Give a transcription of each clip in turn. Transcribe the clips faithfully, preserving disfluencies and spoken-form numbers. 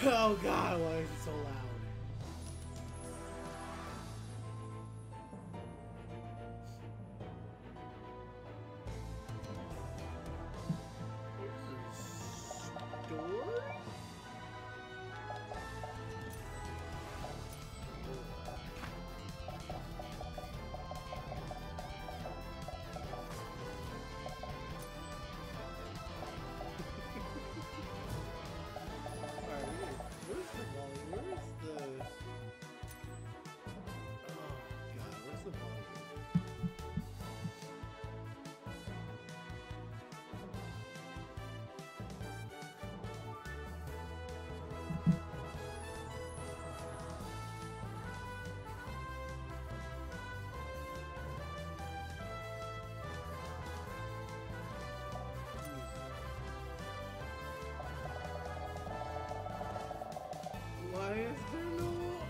Oh god, why is it so loud? Why is there no...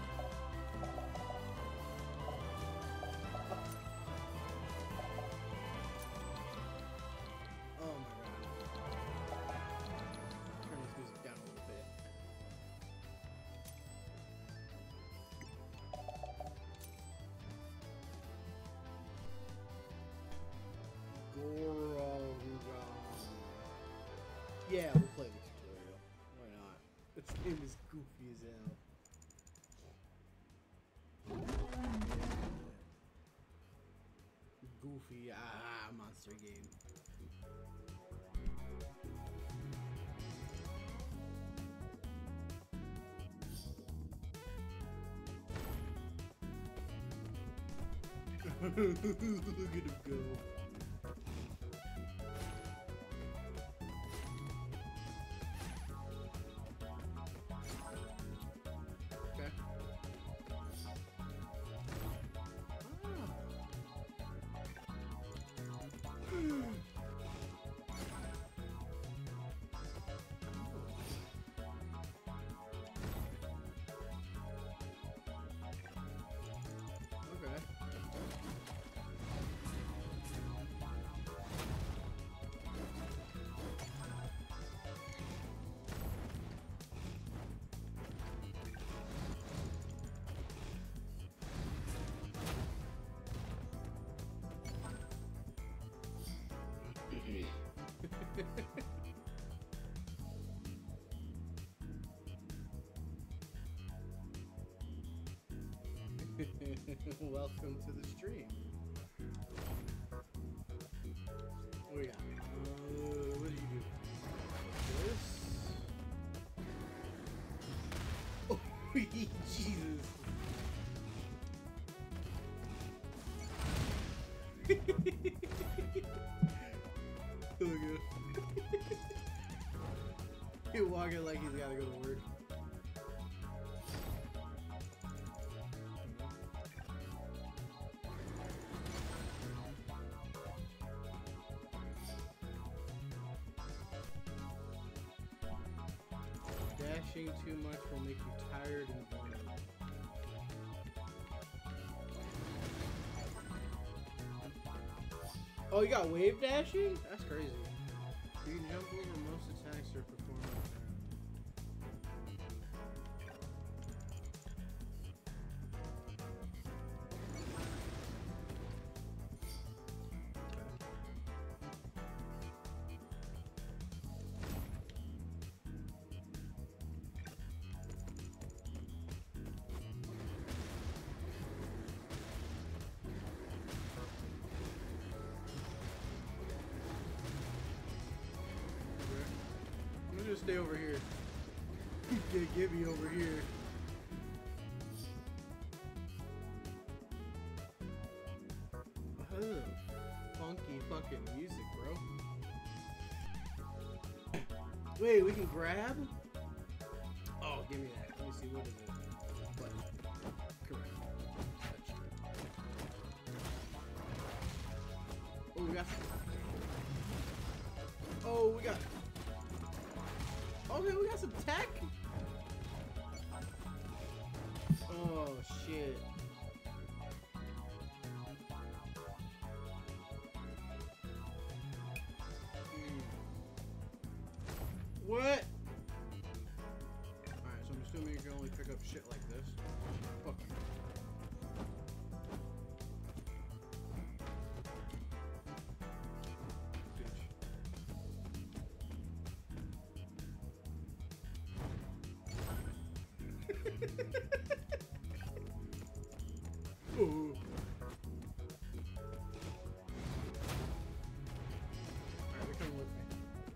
Oh my god. Turn this music down a little bit. Goroga. Yeah, we'll play the tutorial. Why not? Its name is goofy as hell. Goofy, ah, monster game. Look at him go. Okay. Okay. Welcome to the stream. What do we got? Uh, what do you do? This? Oh, Jesus. Look at him. He's walking like he's gotta go to work. Dashing too much will make you tired and vulnerable. Oh, you got wave dashing? That's crazy. You can jump over most attacks or perform on the ground. I'm gonna just stay over here. He's gonna get me over here. Oh, funky fucking music, bro. Wait, we can grab? Oh, give me that. Let me see, what is it? Button. Correct. Oh, we got some. Oh, we got. Okay, we got some tech. Oh shit. Hmm. What? Alright, so of shit like this. Fuck you. Bitch. Ooh. Alright, they're coming with me.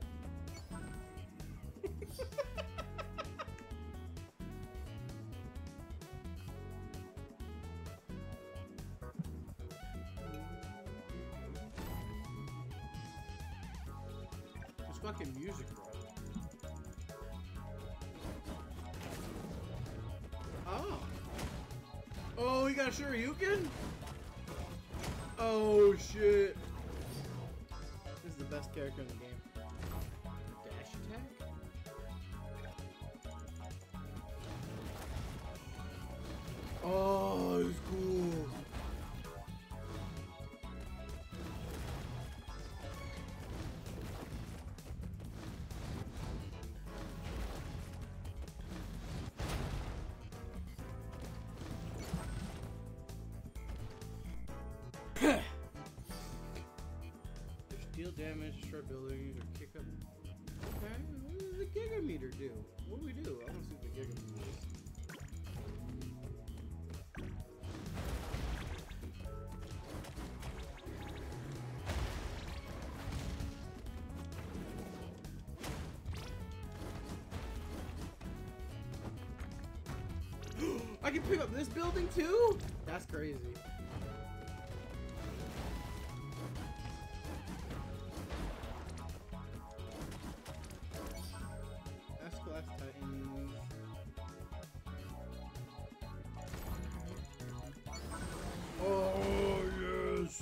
This fucking music, bro. Oh. Oh, he got a Shoryuken? Oh, shit. This is the best character in the game. Dash attack? Oh, it's cool. Deal damage, destroy buildings, or kick up. Okay, what does the Giga Meter do? What do we do? I want to see what the Giga Meter is. I can pick up this building too? That's crazy. S-Class Titans. Oh, yes!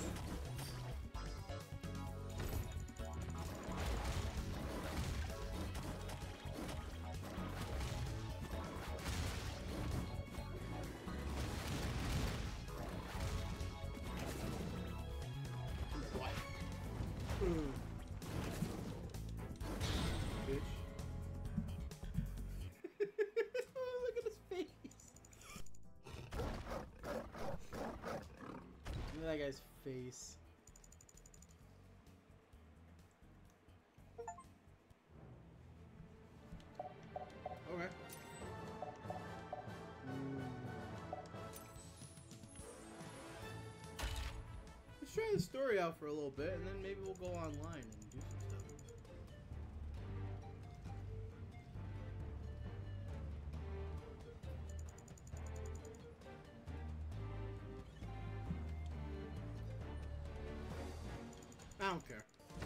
What? Bitch. Oh, look at his face. Look at that guy's face. Okay. Mm. Let's try the story out for a little bit, and then maybe we'll go online and do some stuff. I don't care.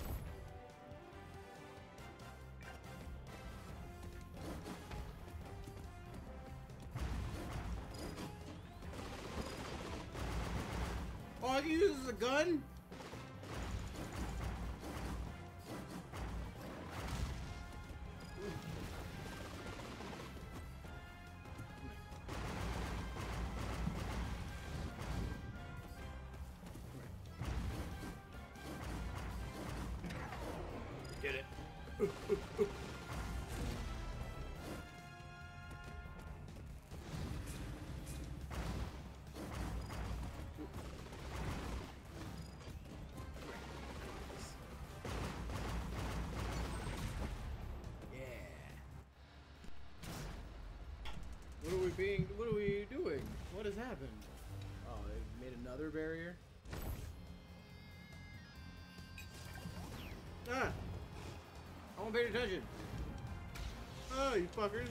Oh, I can use this as a gun? Get it. What are we being, what are we doing? What has happened? Oh, they made another barrier? Ah! I won't pay attention. Oh, you fuckers.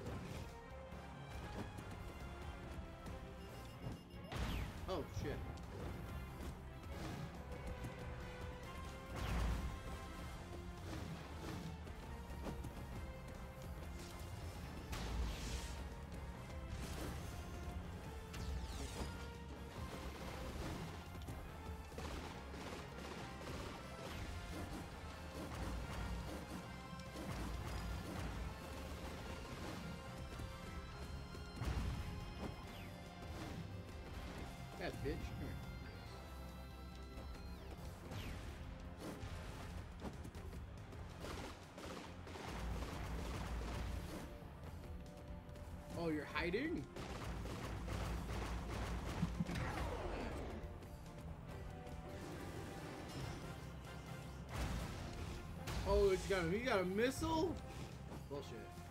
Oh, shit. That bitch. Come here. Oh, you're hiding? Oh, he's got a, he got a missile? Bullshit.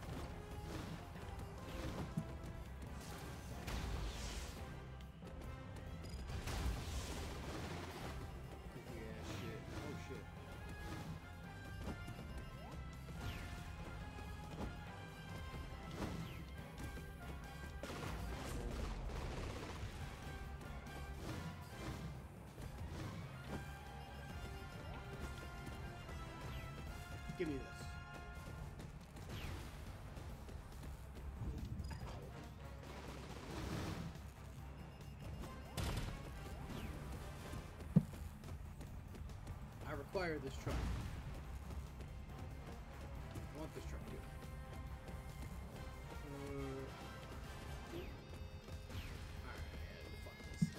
Give me this. I require this truck. I want this truck too. Uh, Alright, fuck this.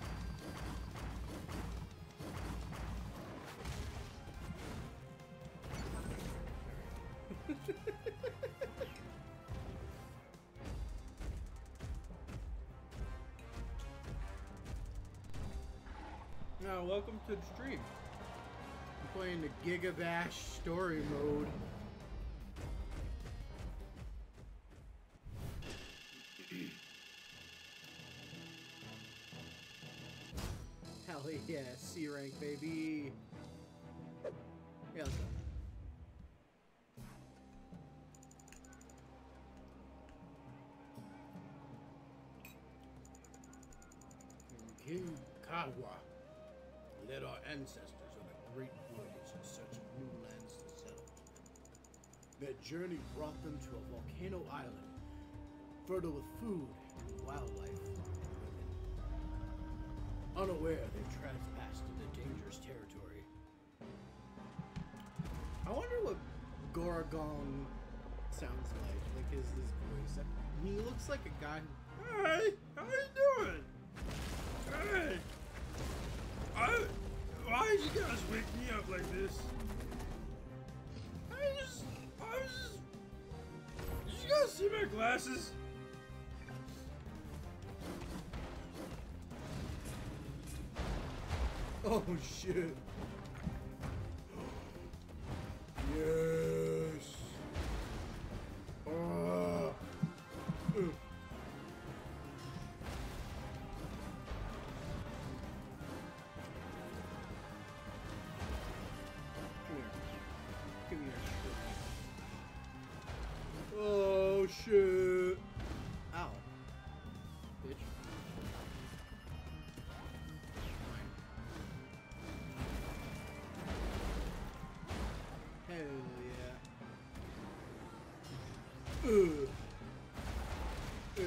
Now, welcome to the stream. I'm playing the Giga Bash story mode. Hell yeah, C rank, baby. Yeah, let's go. King Kawa led our ancestors on a great voyage in search of new lands to settle. Their journey brought them to a volcano island, fertile with food, wildlife, and women. Unaware, they trespassed into dangerous territory. I wonder what Gorgon sounds like. Like his his voice. He looks like a guy. Hey, how you doing? Hey! I, why did you guys wake me up like this? I just, I was just, did you guys see my glasses? Oh shit. Yes. Uh, uh. Oh shit! Ow, bitch! Hell yeah! Ugh. Ugh.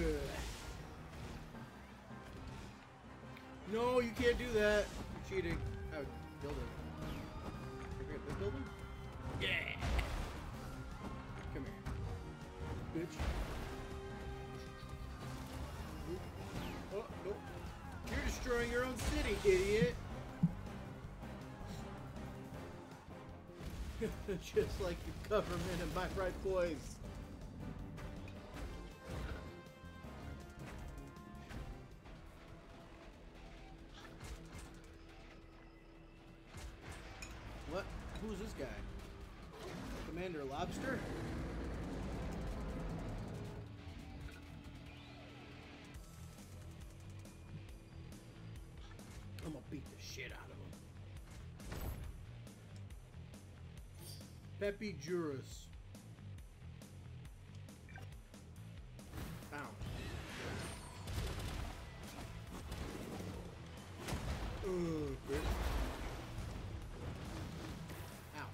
No, you can't do that. You're cheating. Oh, building. You're gonna build him? Yeah. Come here. Bitch. Oh, nope. You're destroying your own city, idiot. Just like the government and my right boys. What? Who's this guy? Commander Lobster? I'm gonna beat the shit out of him. Pepe Juris. Ow. Ugh, bitch. Ow.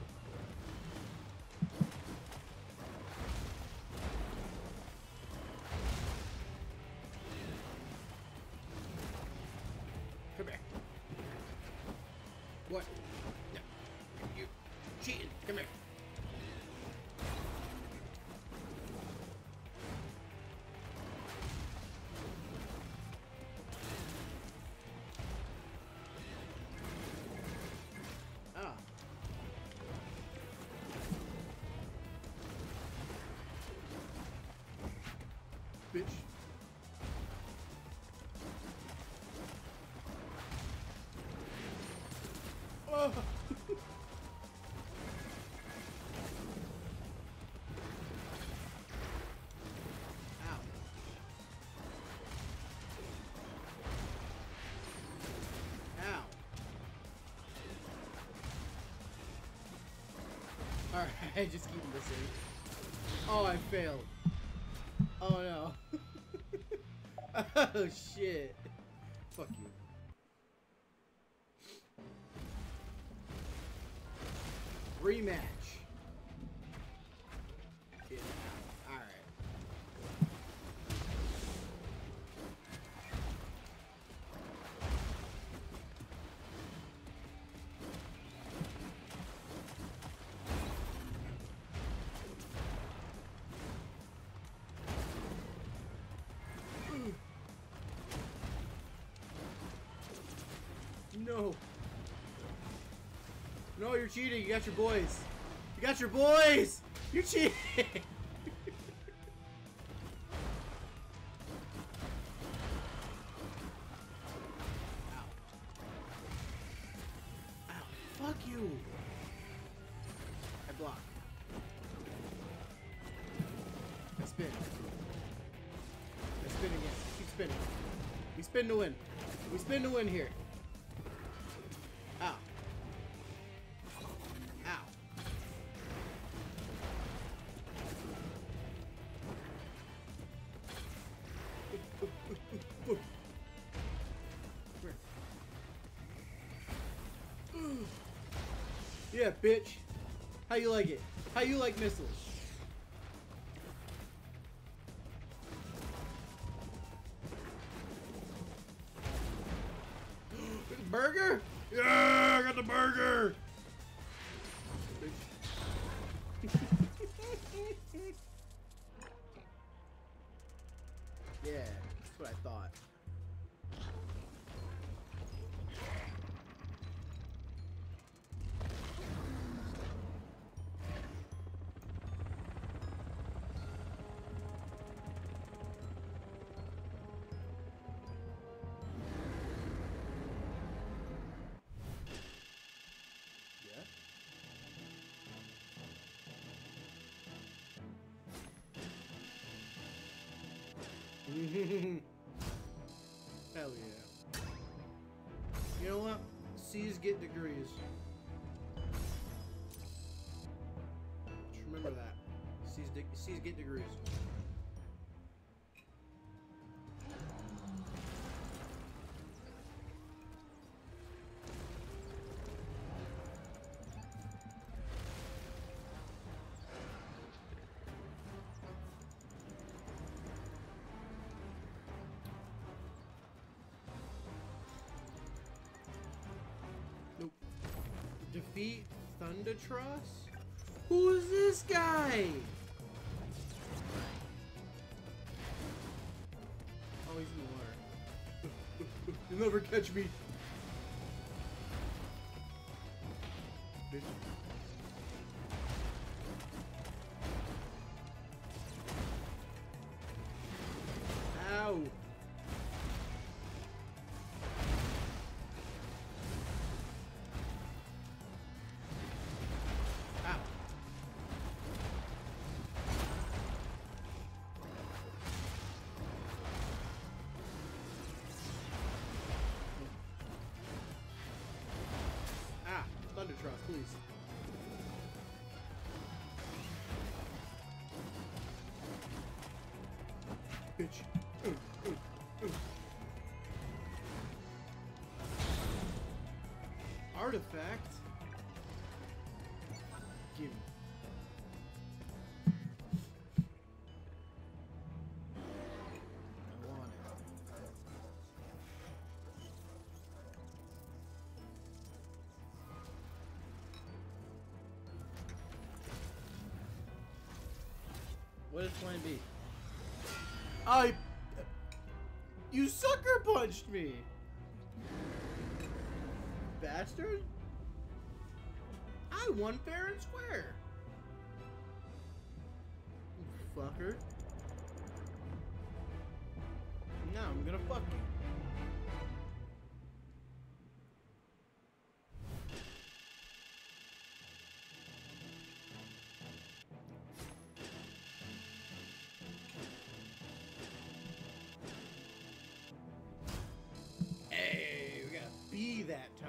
Come here. What? No. You cheating. Come here. Ah. bitch. Oh. Ow. Ow. Alright, just keep this in. Oh, I failed. Oh no. Oh shit. Fuck you. Rematch. Yeah. Alright. No. No, you're cheating. You got your boys. You got your boys. You're cheating. Ow. Ow. Fuck you. I block. I spin. I spin again. Keep spinning. We spin to win. We spin to win here. Ow. Ow. Yeah, bitch. How you like it? How you like missiles? Burger? Yeah, I got the burger. Yeah, that's what I thought. Hell yeah. You know what? C's get degrees. Just remember that. C's, de C's get degrees. Nope. Defeat Thundertross? Who is this guy? Oh, he's in the water. You'll never catch me. Bitch. Ow. Thundertross, please. Bitch. Ooh, ooh, ooh. Artifact? Gimme. I want it. What is plan B? I... You sucker punched me! Bastard? I won fair and square! You fucker. gonna fuck you. Hey, we got B that time.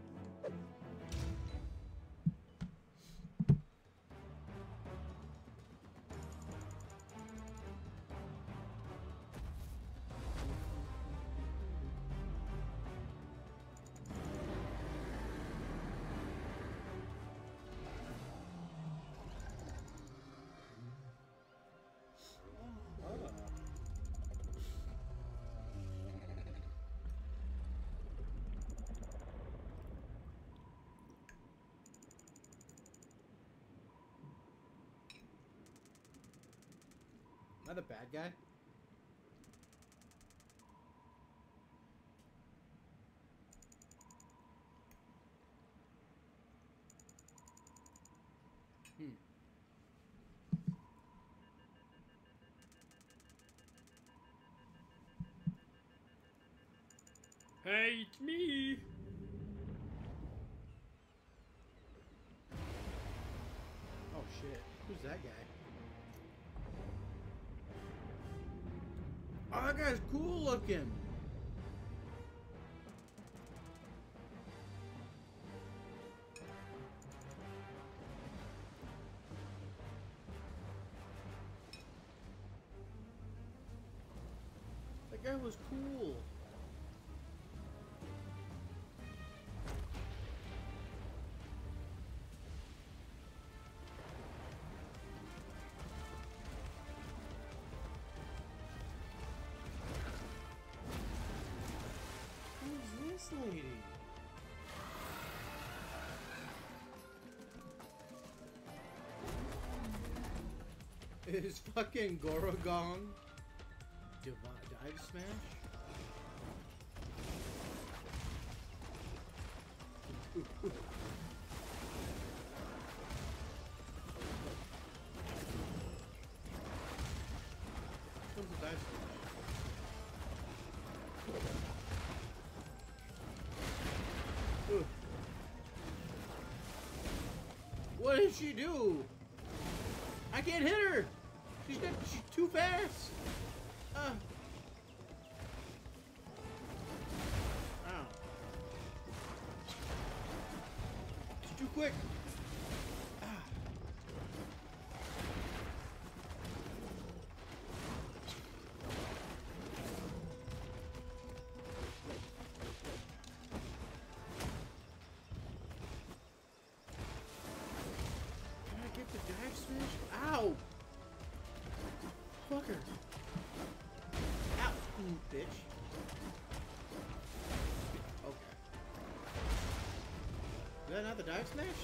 Am I the bad guy? Hmm. Hey, it's me. Oh shit. Who's that guy? Oh, that guy's cool looking. That guy was cool. Who's this lady? Is fucking Gorogong div dive smash? Ooh, ooh. Comes the dive smash. Ooh. What did she do? I can't hit her. She's got, she's too fast. Uh. Ow. She's too quick. Ah. Can I get the dive smash? Ow! Fucker. Ow, you bitch. Okay. Is that not the dive smash?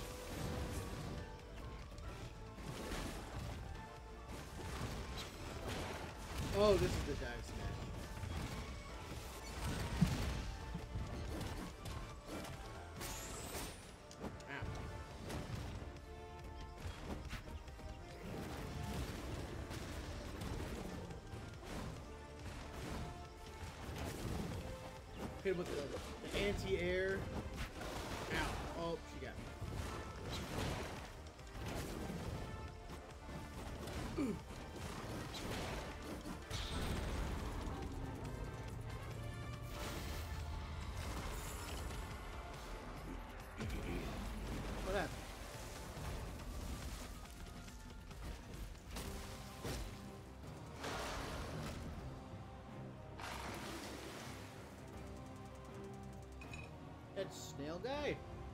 Oh, this is the dive smash. Ow. Hit with the, the anti-air. Ow. Oh, she got me. Ooh. What happened? That's Snail Guy.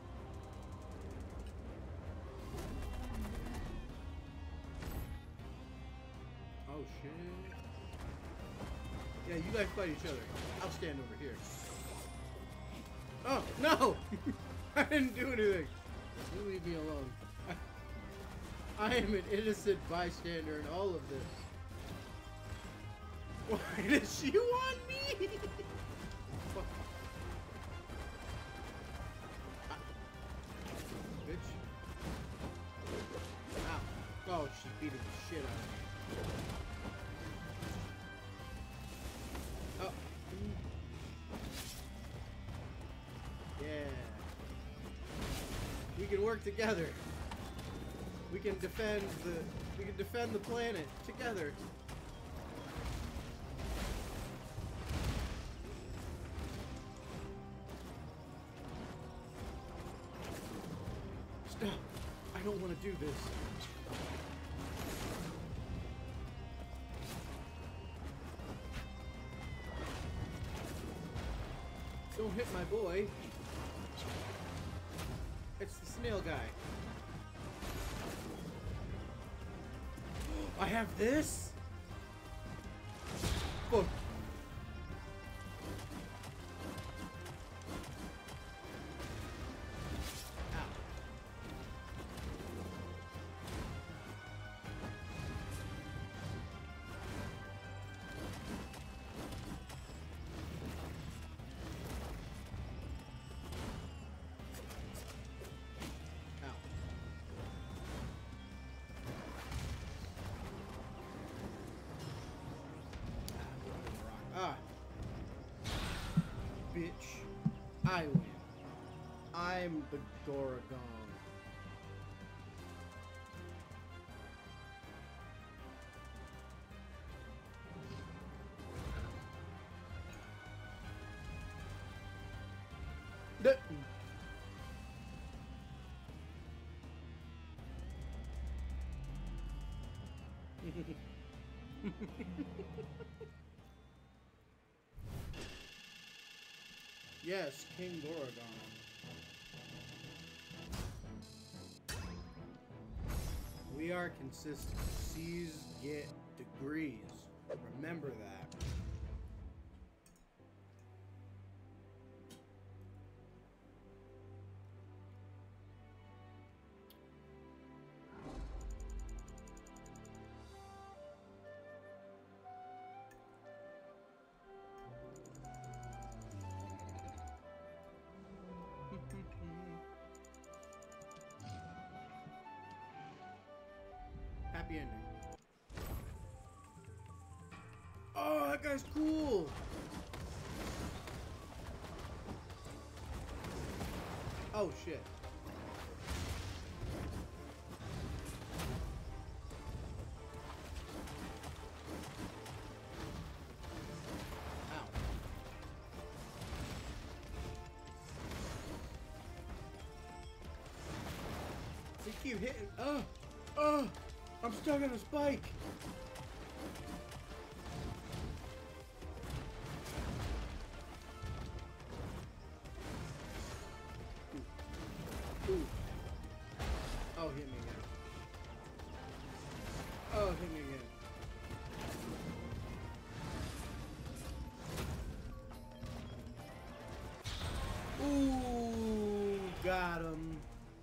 Oh shit. Yeah, you guys fight each other. I'll stand over here. Oh, no! I didn't do anything. You leave me alone. I, I am an innocent bystander in all of this. Why does she want me? Fuck. Ah. Bitch. Ow. Oh, she's beating the shit out of me. Oh, can work together. We can defend the we can defend the planet together. Stop. I don't want to do this. Don't hit my boy. It's the snail guy. I have this? Fuck. Ah. Bitch. I win. I'm the Gorogong. The Yes, King Gorogong. We are consistent. C's get degrees. Remember that. Happy ending. Oh, that guy's cool. Oh shit. Ow. They keep hitting. Oh, oh. I'm stuck on a spike! Ooh. Ooh. Oh, hit me again. Oh, hit me again. Ooh, got him.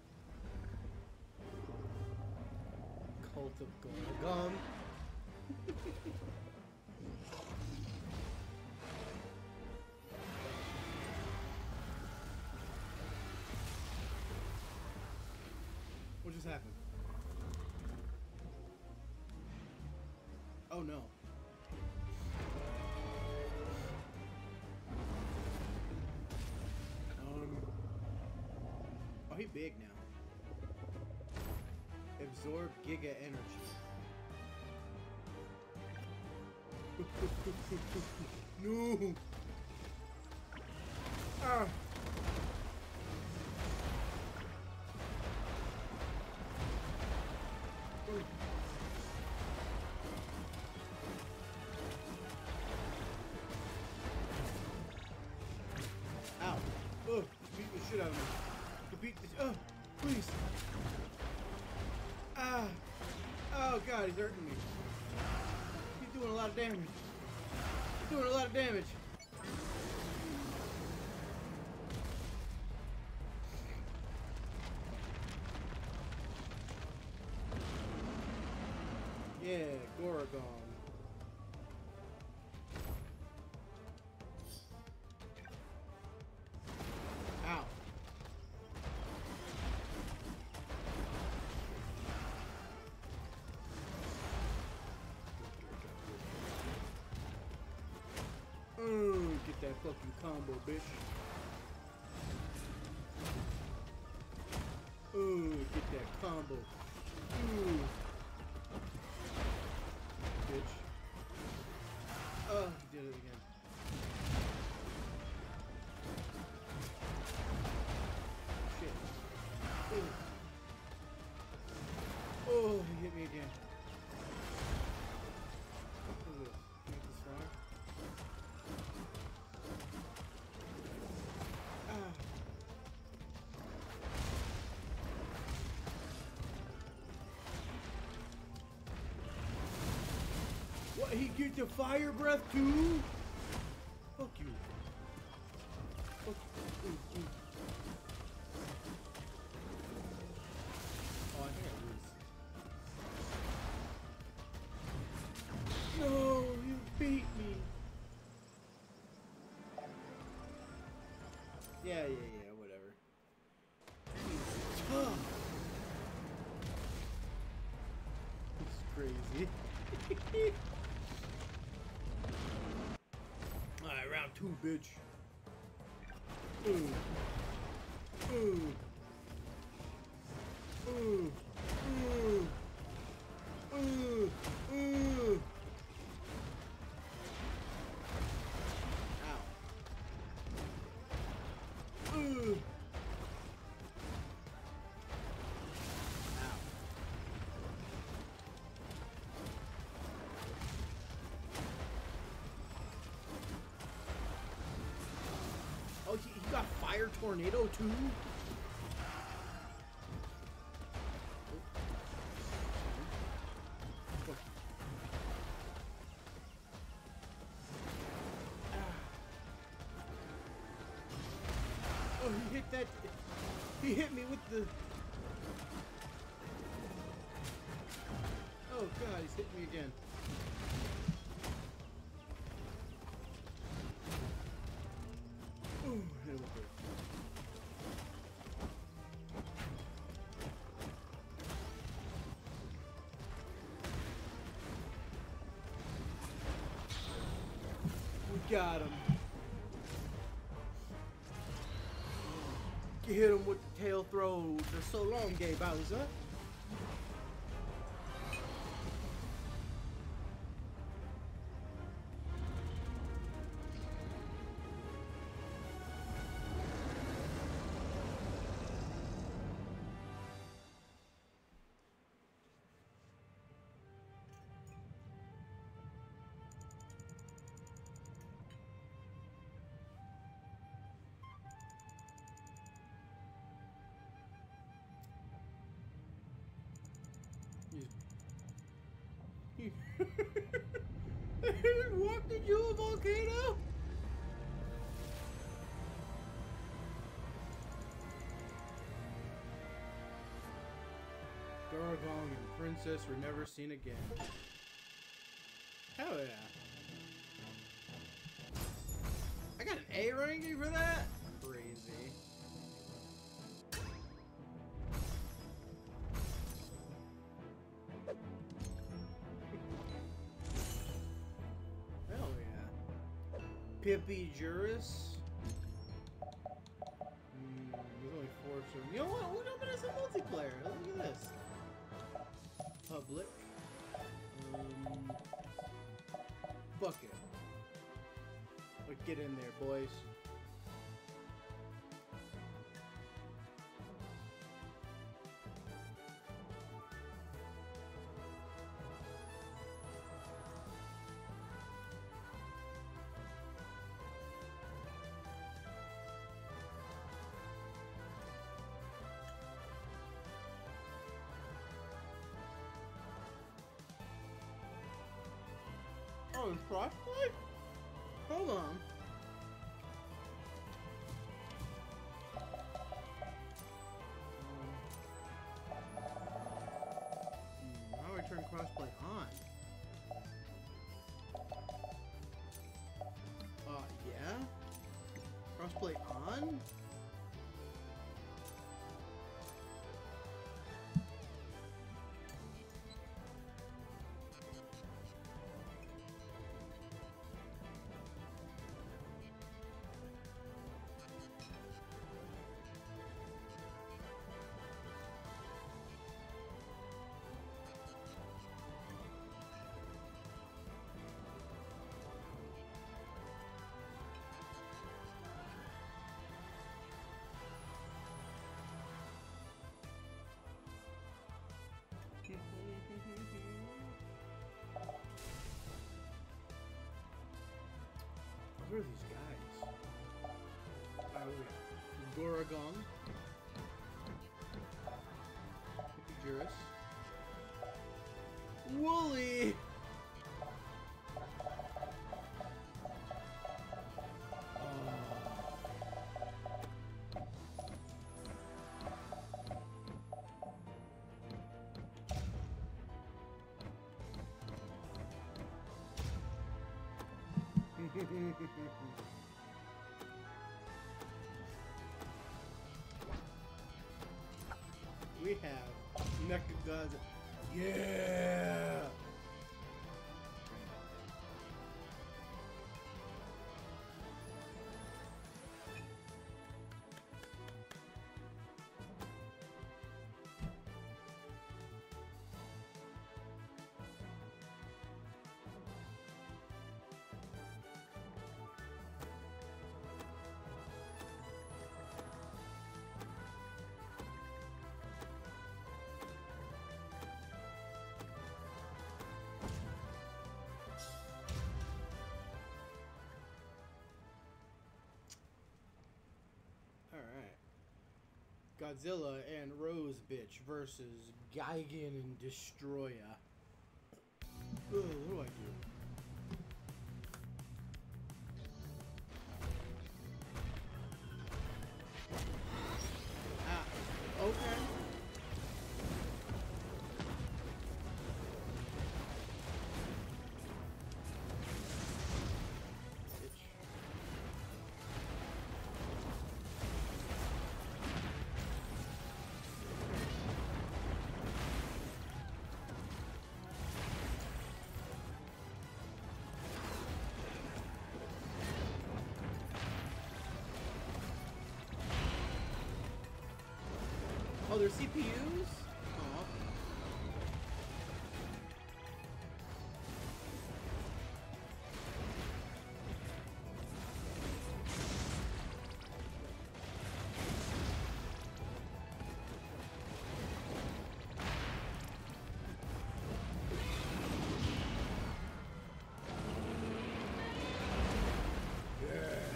Cult of Gorogong. What just happened? Oh no. Um. Oh, he's big now. Absorb Giga Energy. No! Ah! Ooh. Ow! Ugh! Beat the shit out of me. You beat the. Oh! Please! Ah! Oh god, he's hurting me. He's doing a lot of damage. He's doing a lot of damage. Yeah, Gorogong. Ow. Ooh, get that fucking combo, bitch. Ooh. gonna get that combo. Ooh. Bitch. Oh, he did it again. Shit. Ooh. Oh, he hit me again. What is this? Make this wrong? Ah. What? He get the fire breath too? Fuck you. Fuck you. Ooh, ooh. Oh, I think I lose. No, you beat me. Yeah, yeah, yeah, whatever. He's tough. This is crazy. Alright, round two, bitch. Ooh. Ooh. Ooh. Ooh. Ooh. Ooh. Ow. Ooh. Ow. Oh, he, he got fire tornado too? Oh, he hit that. He hit me with the. Oh god, he's hit me again. Ooh, hit him with it. We got him. You hit him with the tail throw for so long, Gay Bowser. He just walked into a volcano? Gargong and Princess were never seen again. Hell yeah. I got an A ranking for that? Crazy. Hell yeah. Pippi Juris. Mm, there's only four, so you know what? What up as a multiplayer? Look at this. Public. Um, fuck it. But get in there, boys. Oh, it's crossplay? Hold on. Hmm, how do I turn crossplay on? Uh, yeah? Crossplay on? Who are these guys? Oh, yeah. Goragong. Epijuris. Wooly! We have Mechagodzilla. Yeah! Godzilla and Rose Bitch versus Gigan and Destroya. Ugh, what do I do? Ah, okay. Oh, they're C P Us? Aw. Yeah.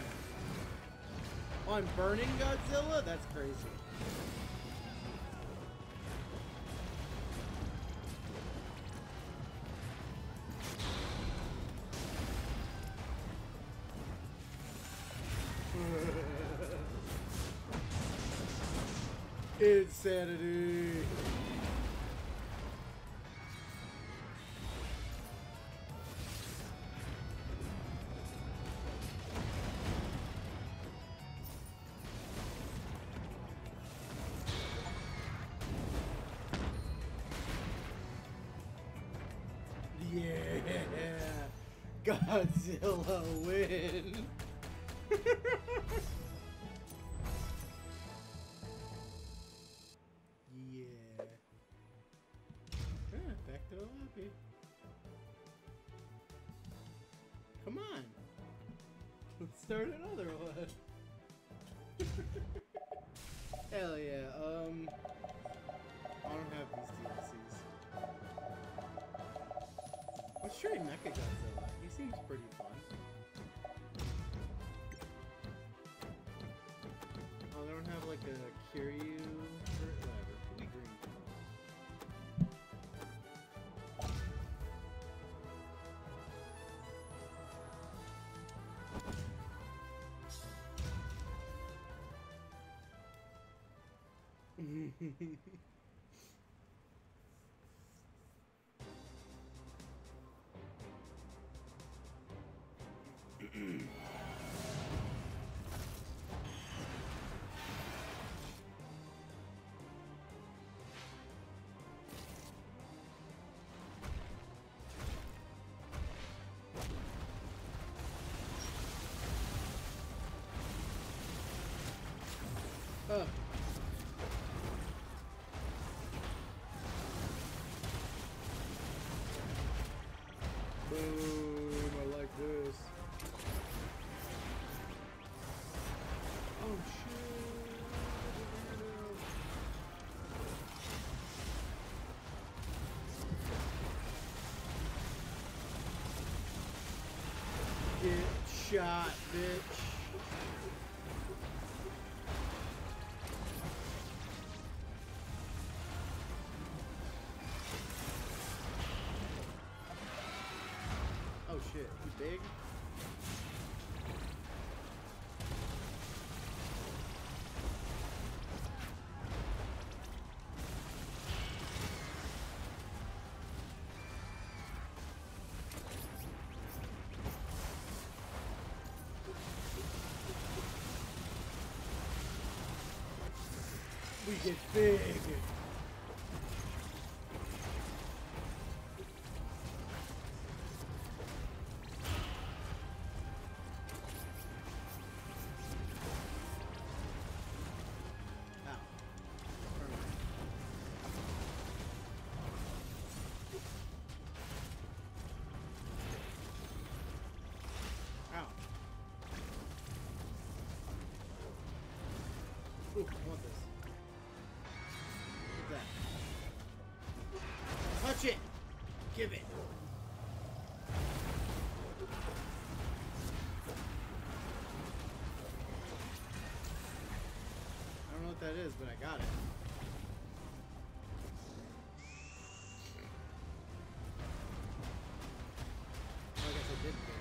Oh, I'm burning Godzilla? That's crazy. Insanity. Yeah. Godzilla win. Back to the lobby. Come on. Let's start another one. Hell yeah. Um, I don't have these D L Cs. Let's try Mechagodzilla. He seems pretty fun. Oh, they don't have like a Kiryu or whatever. Could be green. Uh. shot, bitch. Oh shit, he's big? We get big. Ooh, I want this. What's that? Touch it! Give it! I don't know what that is, but I got it. Oh, I guess I did get it.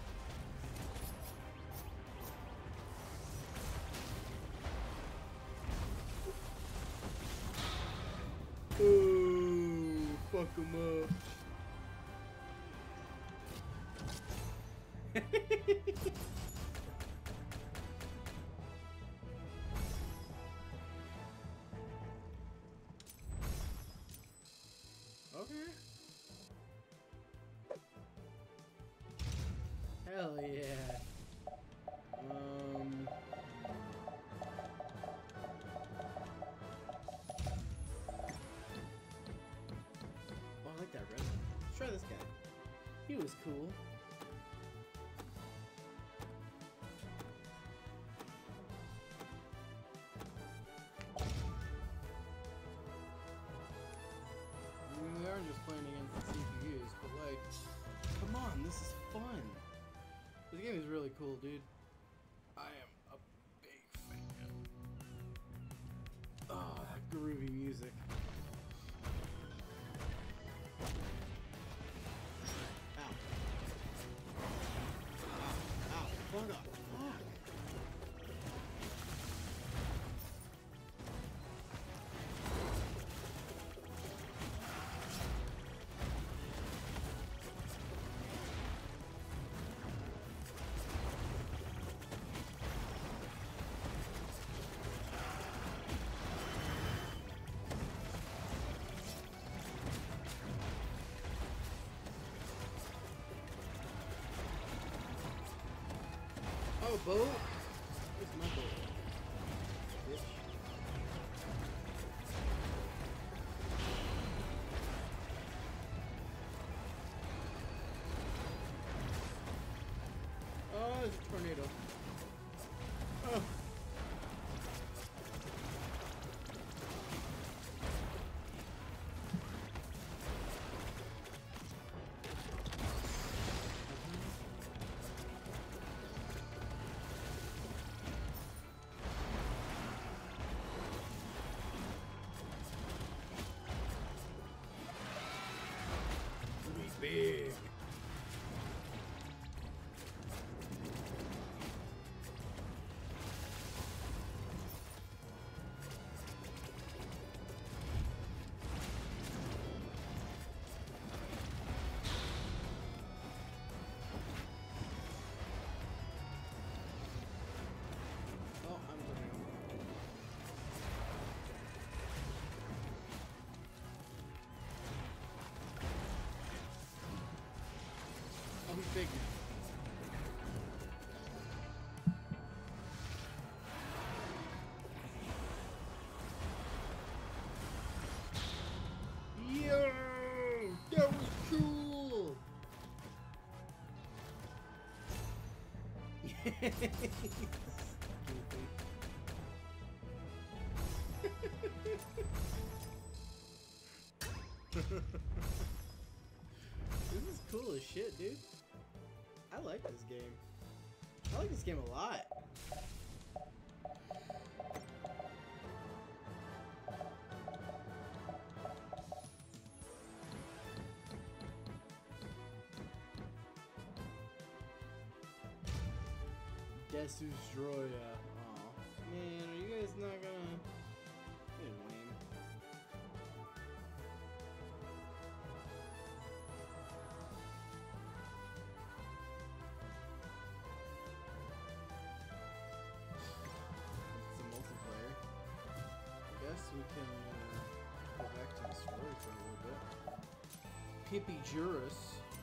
Ooh, fuck him up. Okay. Hell yeah. Um. Oh, I like that red one. Let's try this guy. He was cool. I mean, we are just playing against the C P Us, but like, come on, this is fun. This game is really cool, dude. I am a big fan. Oh, that groovy music. Ow. Ow. Ow. What the fuck? Oh, boat? Where's my boat? Bitch. Oh, there's a tornado. Oh. Big. Oh, I'm going. Oh, he's big now. Yo! That was cool! This is cool as shit, dude. I like this game. I like this game a lot. Desustroya. Aw. Man, are you guys not gonna... Get lame. It's a multiplayer. I guess we can uh, go back to the story for a little bit. Pippy Juris.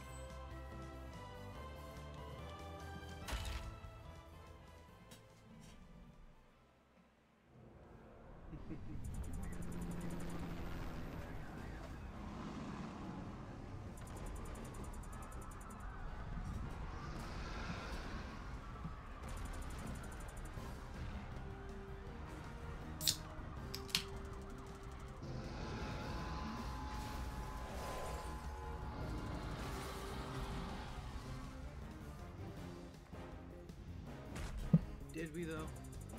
Did we though?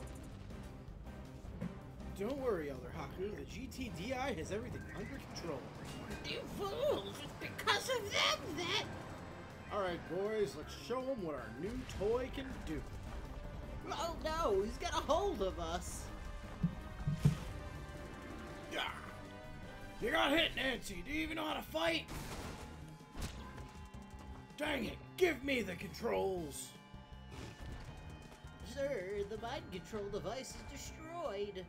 Don't worry, Elder Haku. The G T D I has everything under control. You fools! It's because of them that... Alright, boys, let's show them what our new toy can do. Oh no, he's got a hold of us. Yeah. You got hit, Nancy. Do you even know how to fight? Dang it. Give me the controls. Sir, the mind control device is destroyed.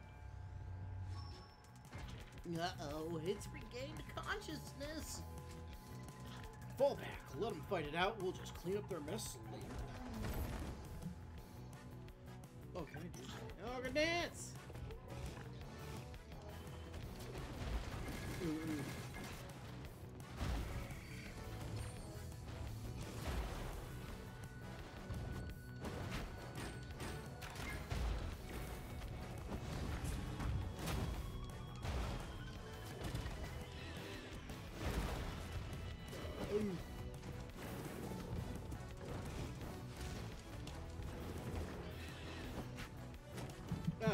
Uh-oh, it's regained consciousness. Fall back. Let them fight it out. We'll just clean up their mess later. Oh, can I do that? Oh, I can dance! Ooh, ooh. Ooh. Ah.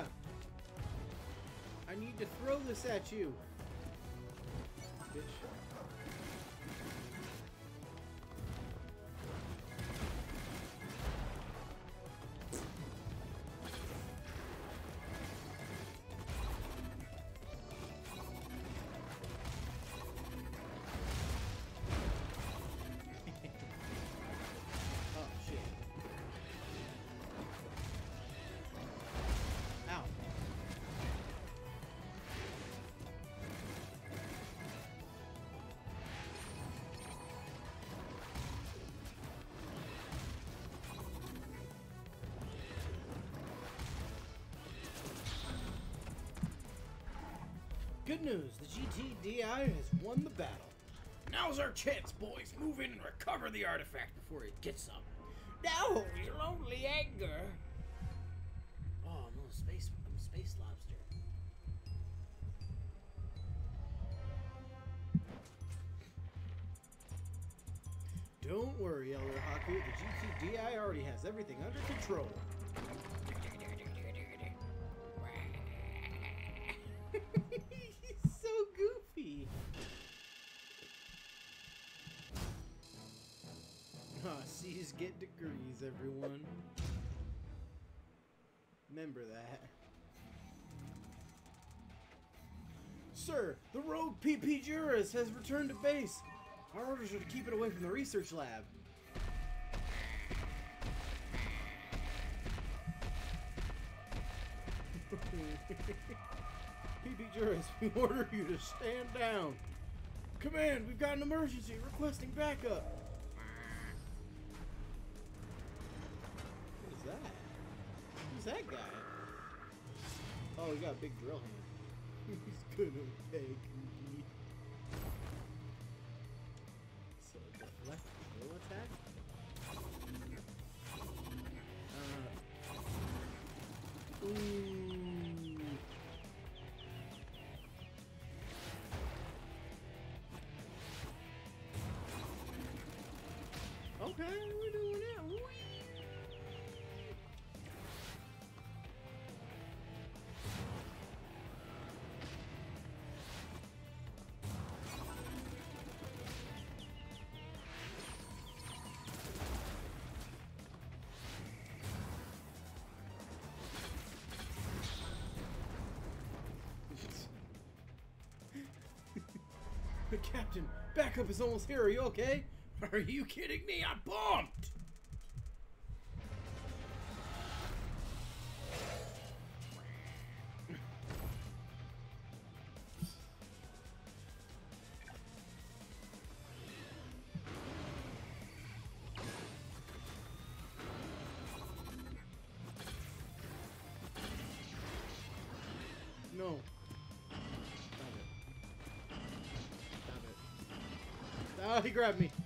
I need to throw this at you. Bitch. Oh, shit. Ow. Good news, the G T D I has won the battle. Now's our chance, boys. Move in and recover the artifact before it gets up. No, you lonely anger. Oh, I'm a little space, I'm a space lobster. Don't worry, Elder Haku. The G T D I already has everything under control. He's so goofy. Ah, C's get degrees, everyone. Remember that. Sir, the rogue P P Juris has returned to base. Our orders are to keep it away from the research lab. P P Juris, we order you to stand down. Command, we've got an emergency requesting backup. What is that? Who's that guy? Oh, he got a big drill hand. He's gonna take me. So deflect drill attack? Uh, ooh. Okay, we're doing it. Whee! Captain, backup is almost here. Are you okay? Are you kidding me? I bombed! No. Stop it. Stop it. Oh, he grabbed me.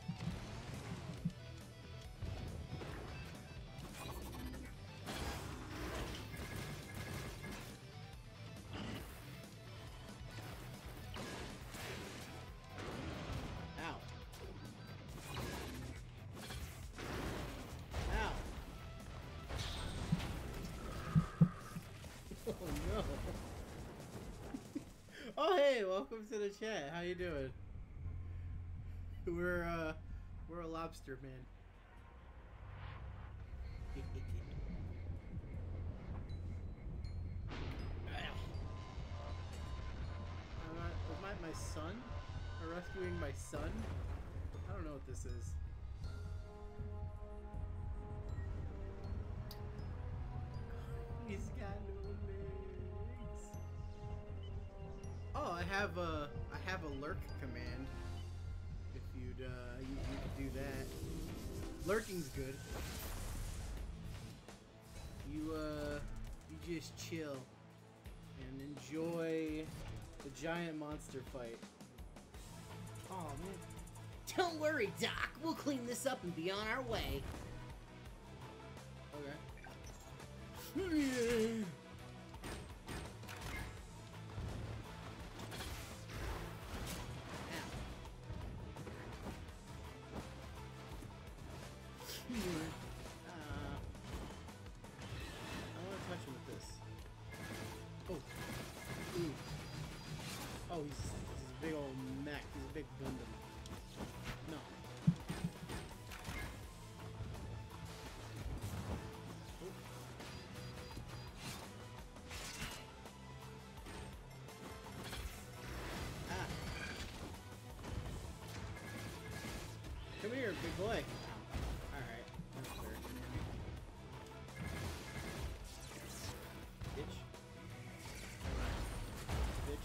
Ow. Ow. Oh no. Oh hey, welcome to the chat. How you doing? We're uh we're a lobster man. Am I, was my, my son? Am I rescuing my son? I don't know what this is. He's got no legs. Oh, I have a I have a lurk command. If you'd uh you, you could do that. Lurking's good. You uh you just chill and enjoy the giant monster fight. Oh man. Don't worry, Doc. We'll clean this up and be on our way. Okay. Uh, I want to touch him with this. Oh. Ooh. Oh, he's, he's a big old mech. He's a big Gundam. No. Oh. Ah. Come here, big boy. Alright, that's fair. Bitch. Bitch.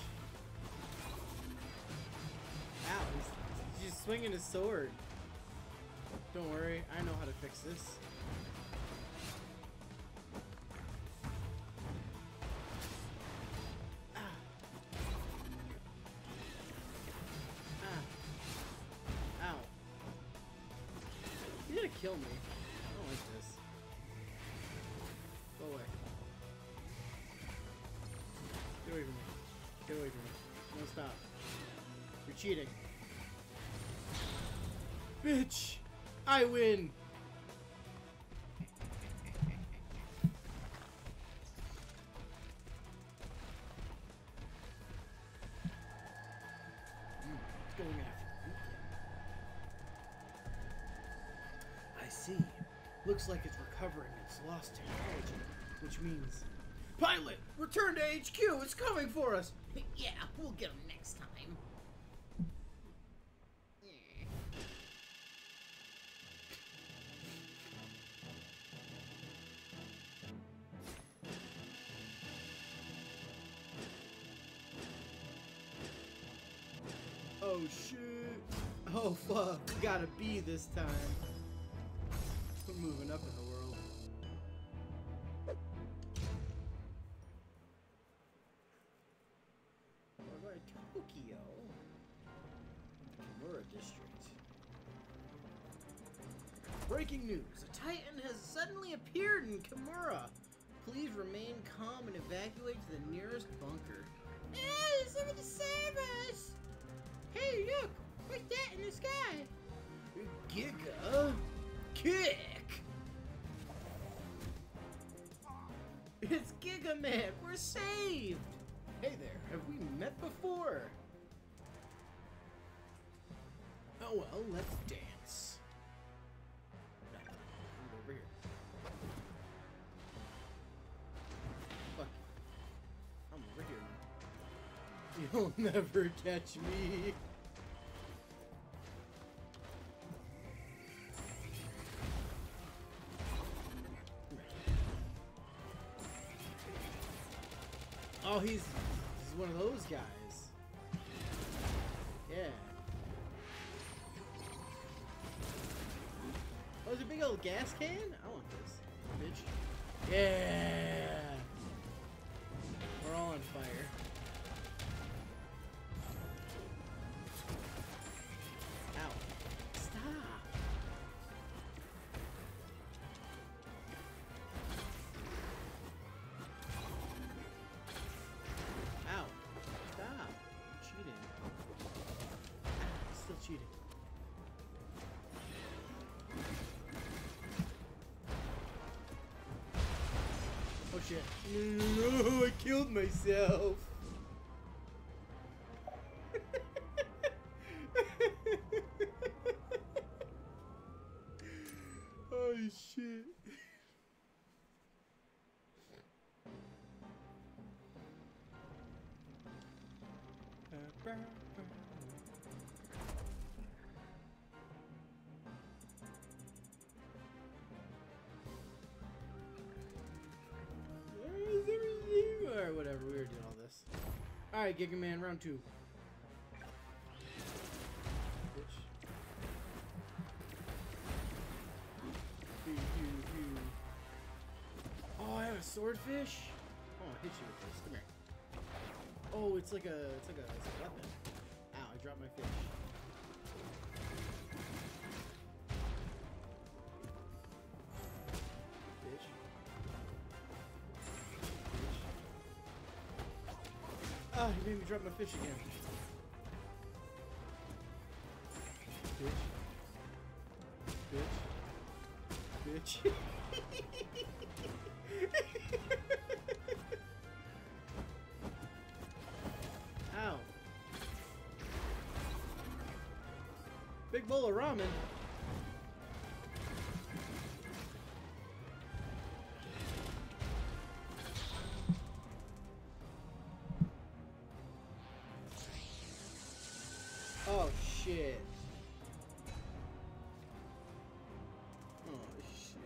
Ow, he's, he's just swinging his sword. Don't worry, I know how to fix this. Ah. Ah. Ow. You're gonna kill me. I don't like this. Go away. Get away from me. Get away from me. No, stop. You're cheating. Bitch! I win! Mm, it's going after me. I see. Looks like it's recovering its lost technology, which means... Pilot! Return to H Q! It's coming for us! Yeah, we'll get him next time. Oh shit! Oh fuck! We got a B this time. We're moving up in the world. What about Tokyo? Kimura District. Breaking news! A Titan has suddenly appeared in Kimura. Please remain calm and evacuate to the nearest bunker. Hey, somebody save us! Hey, look! What's that in the sky? Giga Kick! It's Giga Man! We're saved! Hey there, have we met before? Oh well, let's dance. No, I'm over here. Fuck. I'm over here now. You'll never catch me. Oh, he's he's one of those guys. Yeah. Oh, there's a big old gas can? I want this, bitch. Yeah. We're all on fire. Ow. Stop. Ow. Stop. Cheating. Ah, still cheating. Oh shit. No, I killed myself. Oh shit. Or whatever, we were doing all this. Alright, Giga Man, round two. Bitch. Pew, pew, pew. Oh, I have a swordfish? Oh, I'll hit you with this. Come here. Oh, it's like a it's like a it's a weapon. Ow, I dropped my fish. Bitch. Ah, you made me drop my fish again. Bitch. Bitch. Bitch. Ow. Big bowl of ramen. Oh shit. Oh shit.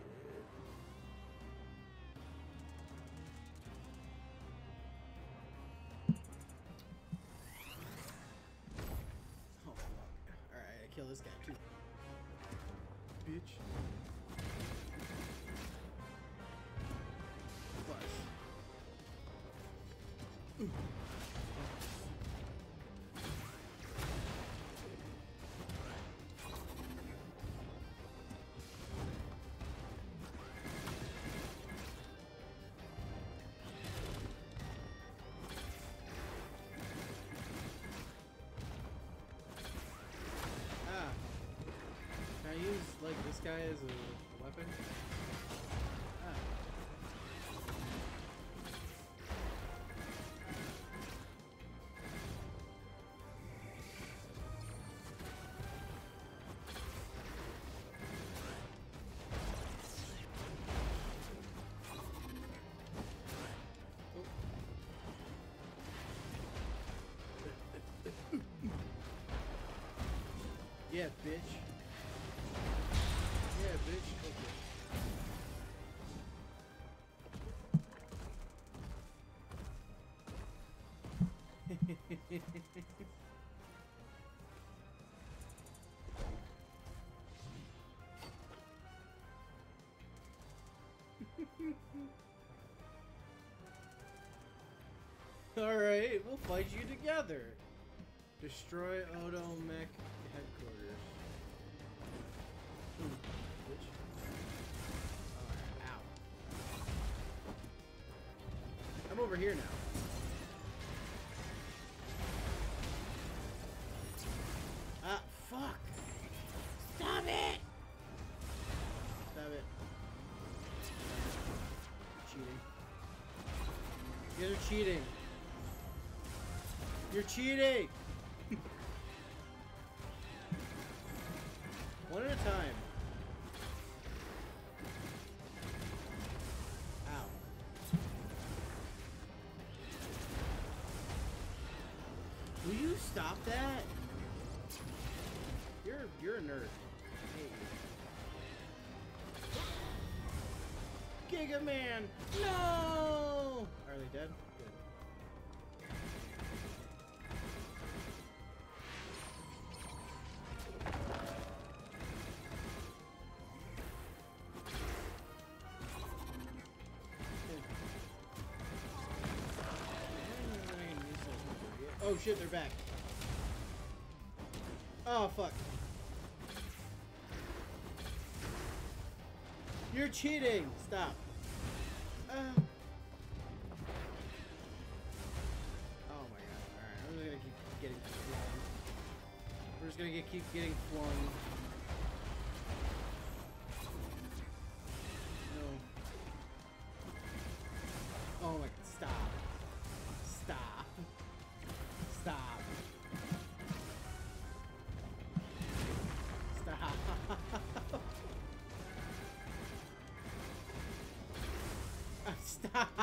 Oh fuck. Alright, I kill this guy too. Bitch. Plus. Ooh. Can I use, like, this guy as a weapon? Ah. Oh. Yeah, bitch. Yeah, bitch. Okay. Alright, we'll fight you together. Destroy Odomech headquarters. Ooh, bitch. Alright, ow. I'm over here now. Ah, fuck! Stop it! Stop it. Cheating. You guys are cheating. You're cheating! One at a time. Ow. Will you stop that? You're you're a nerd. Hey. Giga Man! No! Are they dead? Good. Oh shit, they're back. Oh fuck. You're cheating! Stop. Uh. Oh my god. Alright, I'm just gonna keep getting flung. We're just gonna get, keep getting flung. No. Oh my god. Stop. Stop. Stop. Stop. Stop.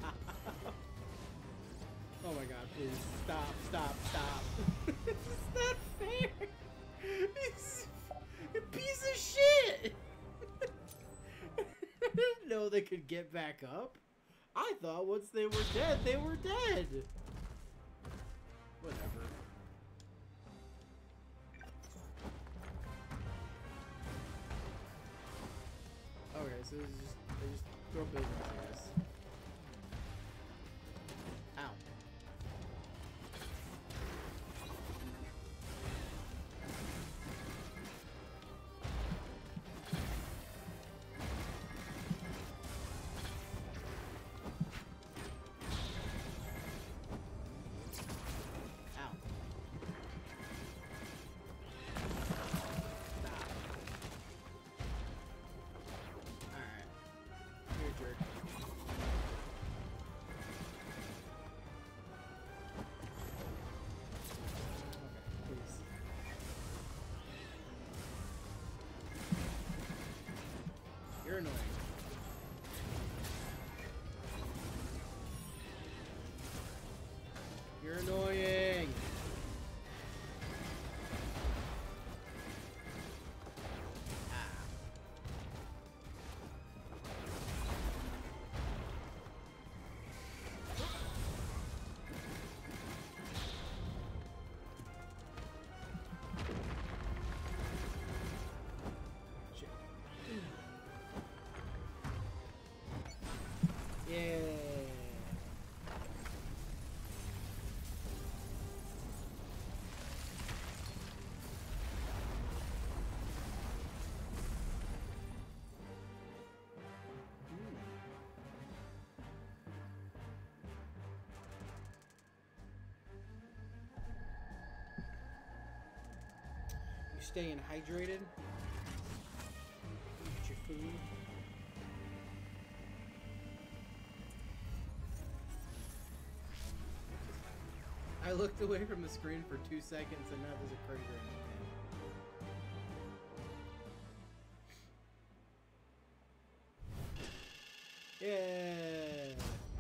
Oh my god, please. Stop, stop, stop. It's not fair. It's a piece of shit. I didn't know they could get back up. I thought once they were dead, they were dead. Whatever. Okay, so it's just they just throw buildings, I guess. Ow. Ow. Stop. Alright. You're a jerk. Okay, please. You're annoying. You're annoying. Ah. Shit. Yeah. You staying hydrated? Eat your food. I looked away from the screen for two seconds and now there's a crater in my hand. Yeah.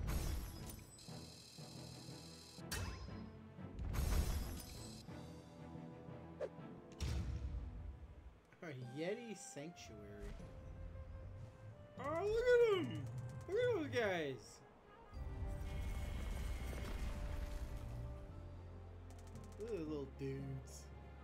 A Yeti Sanctuary. Oh, look at them! Look at those guys! Look at the little dudes.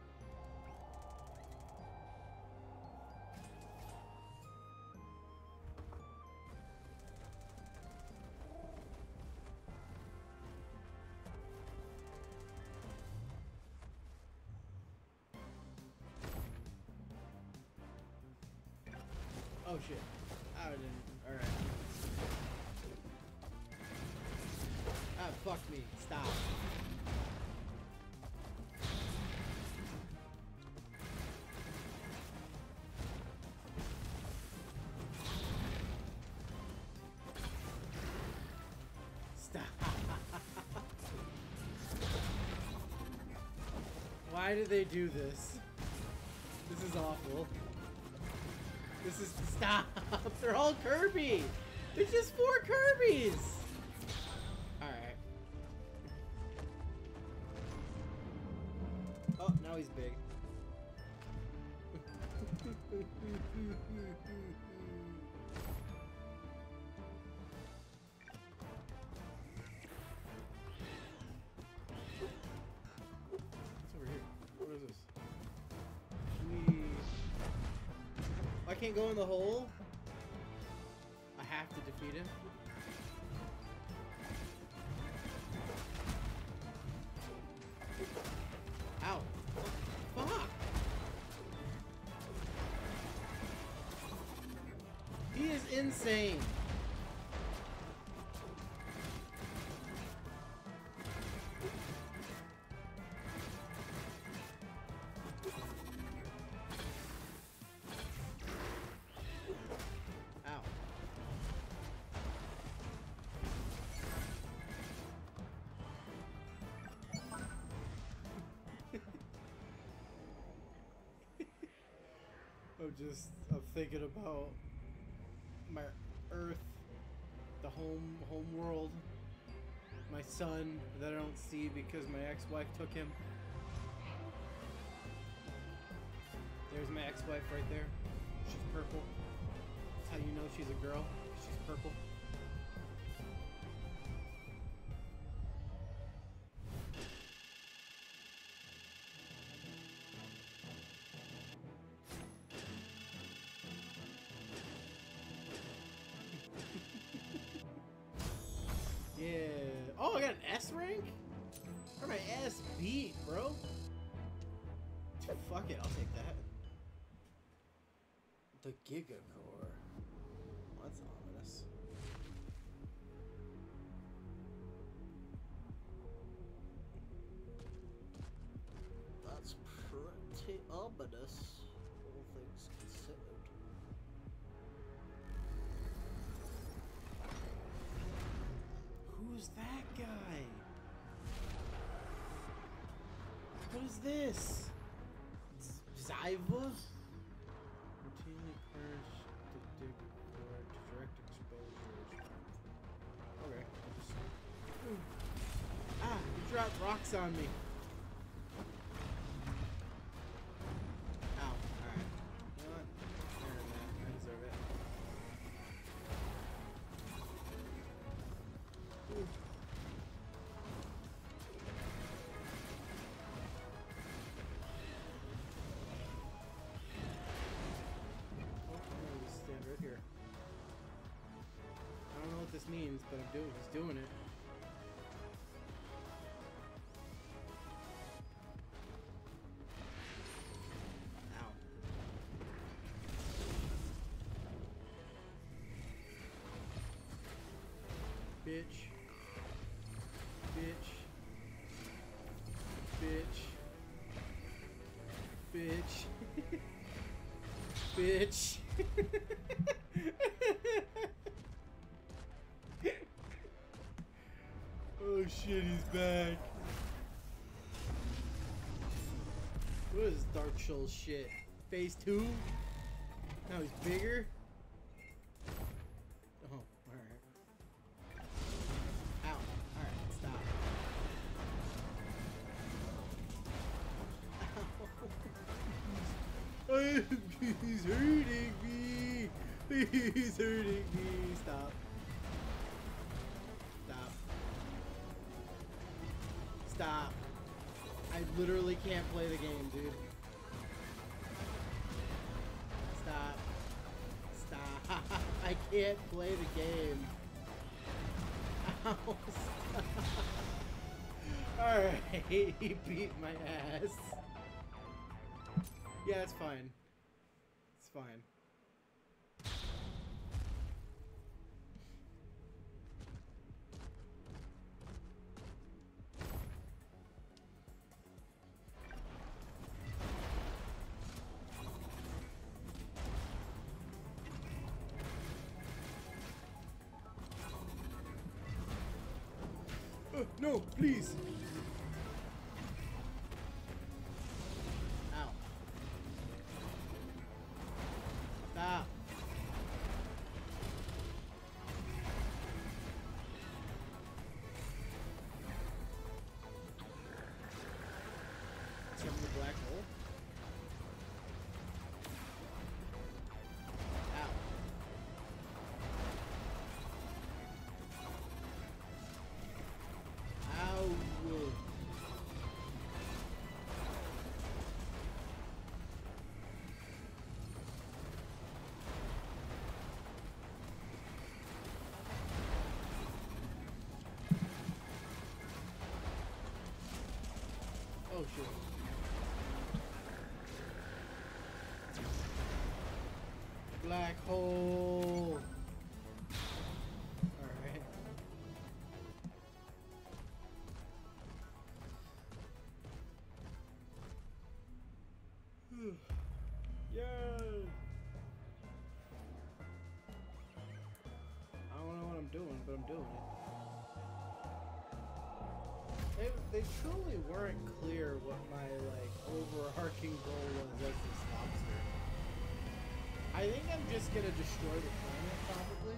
Oh shit. I didn't. Alright. Ah, fuck me. Stop. Stop. Why did they do this? This is awful. This is stop. They're all Kirby. There's just four Kirbys. All right. Oh, now he's big. What's over here? What is this? We. I can't go in the hole. I have to defeat him. insane. Ow. I'm just, I'm thinking about my Earth, the home, home world, my son that I don't see because my ex-wife took him. There's my ex-wife right there. She's purple. That's how you know she's a girl. She's purple. Yeah. Oh, I got an S rank? Or my ass beat, bro. Fuck it, I'll take that. The Giga Core. That's ominous. That's pretty ominous, all things considered. Who's that guy? What is this? Zyva? Routinely purge the dig for direct exposure. Okay, I'll just... Ooh. Ah, you dropped rocks on me. Ow, alright. You know what? Fair enough, I deserve it. Ooh. Here. I don't know what this means, but I'm doing. He's doing it. Ow. Bitch. Bitch. Bitch. Bitch. Bitch. Oh shit, he's back. What is this Dark Souls shit? Phase two? Now he's bigger? Oh, alright. Ow. Alright, stop. Ow. He's hurting me. He's hurting me. Stop. Stop. Stop. I literally can't play the game, dude. Stop. Stop. I can't play the game. Ow, stop. Alright, he beat my ass. Yeah, it's fine. It's fine. Uh, no, please. Ow. Stop. Jump in the black hole. Ow. Ow. Oh shit. Black hole. They, they truly weren't clear what my like overarching goal was as this lobster. I think I'm just gonna destroy the planet probably.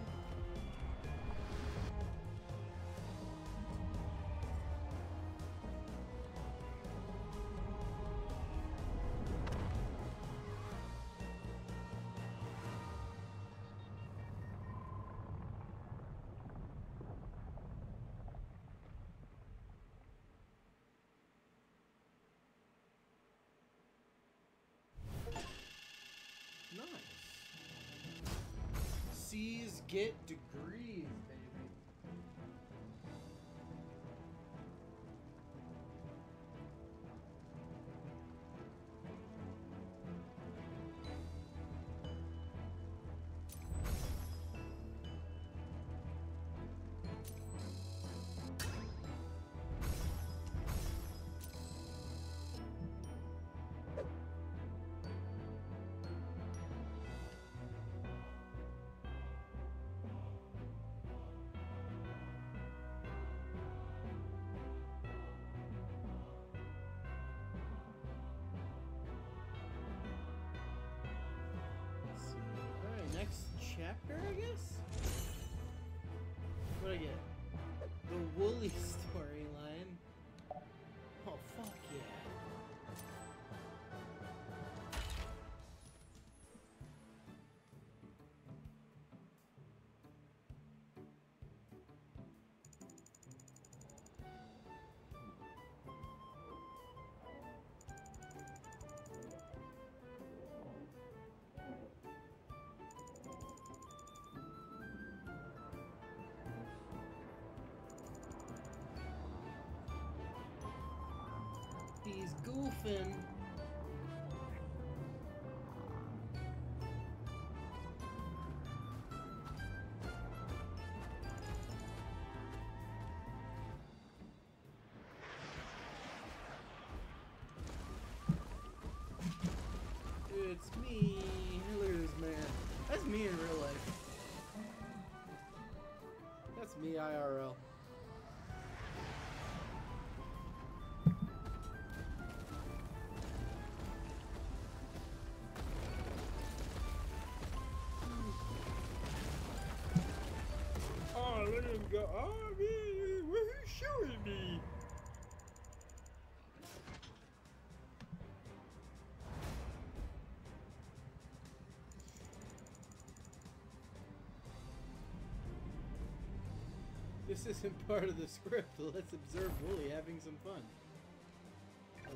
Nice. C's get degrees, baby. Next chapter, I guess? What'd I get? The Wooly storyline. Oh, fuck yeah. He's goofing. It's me. Look at this man. That's me in real life. That's me I R L. Oh, let him go. Oh, man, what are you shooting me? This isn't part of the script. Let's observe Wooly having some fun. Okay.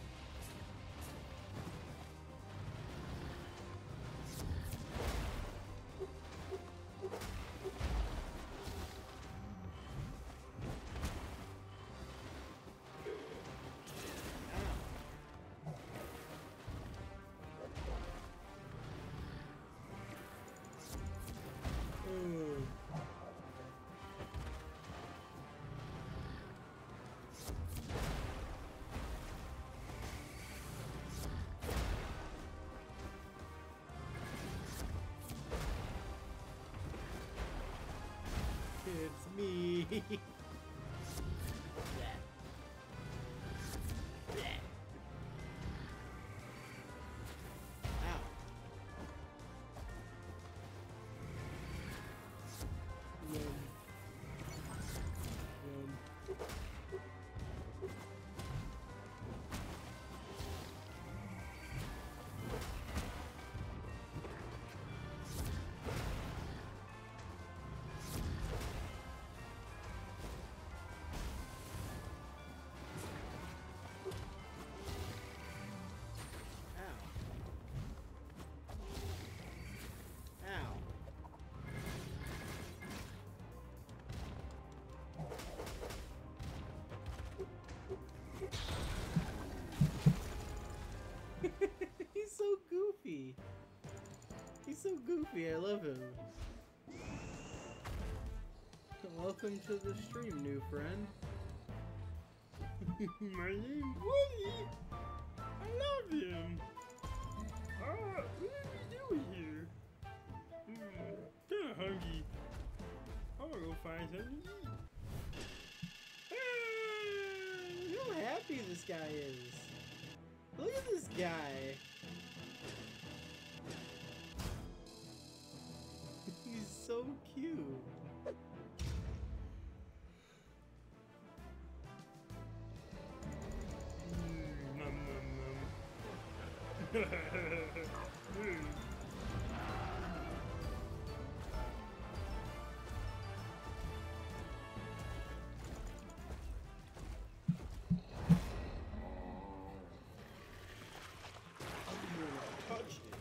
It's me. Yeah. Yeah. Ow. Win. Win. He's so goofy. He's so goofy. I love him. Welcome to the stream, new friend. My name's Woody. I love him. Ah, what are you doing here? Hmm, kinda hungry. I'm gonna go find something to eat. Ah! happy this guy is. Look at this guy. He's so cute. Mm, nom, nom, nom. Mm. Touched it.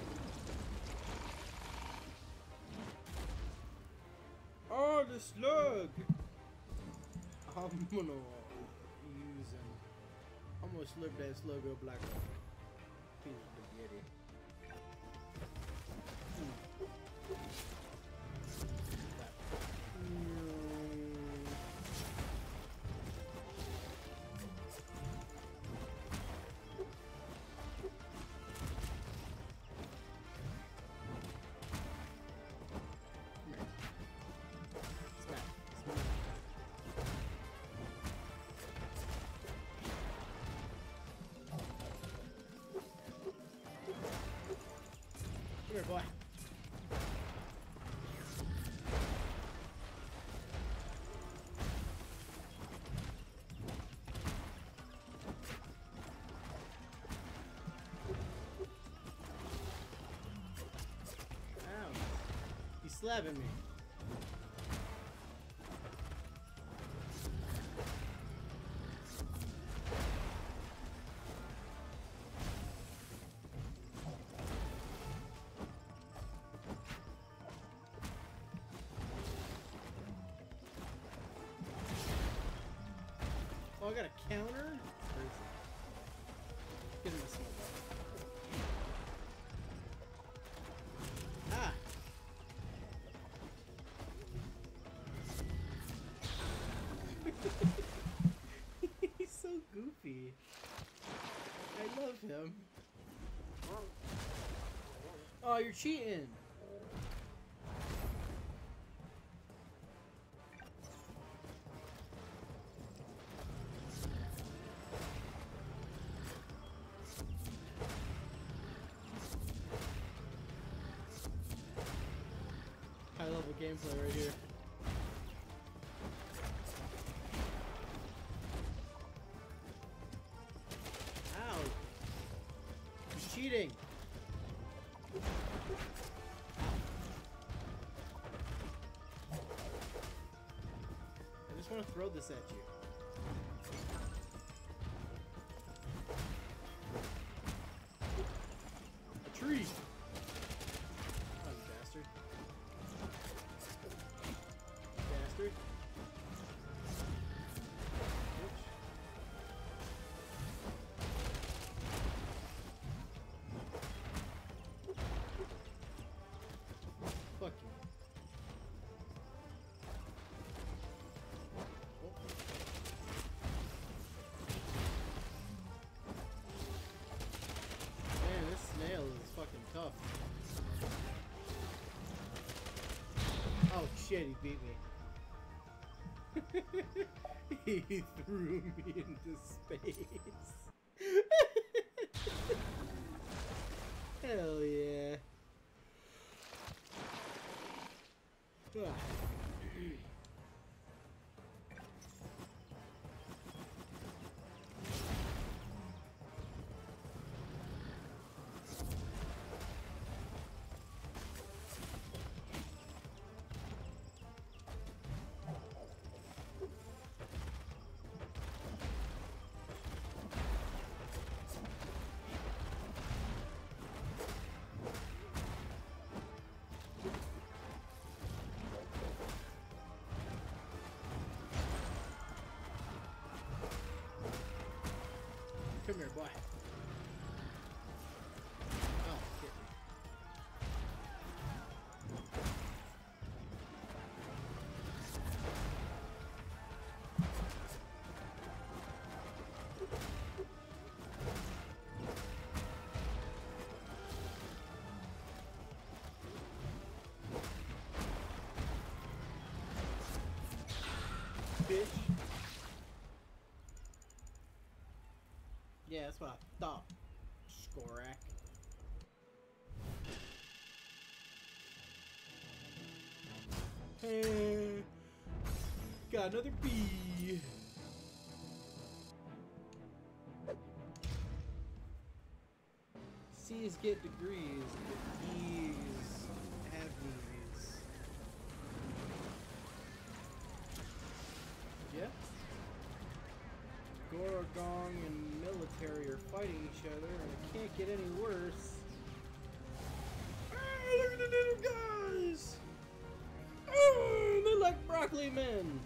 Oh, the slug! I'm gonna use him. I'm gonna slurp that slug up like a piece of spaghetti. Come here, boy. Ow. He's slapping me. Oh, I got a counter? Crazy. Get him a small ball. Ah! He's so goofy. I love him. Oh, you're cheating! High level gameplay right here. Ow! He's cheating! I just want to throw this at you. A tree! Oh, you bastard. Bastard. Bitch. Fuck you. Oh. Man, this snail is fucking tough. Oh shit, he beat me. He threw me into space. Hell yeah. Ah. Come here, boy. Oh, hit me. Bitch. that's what I thought. Skorak. Hey, got another bee. C's get degrees, E's have these. Yeah. Gorogong and military are fighting each other, and it can't get any worse. Hey, look at the little guys! Oh, they're like broccoli men!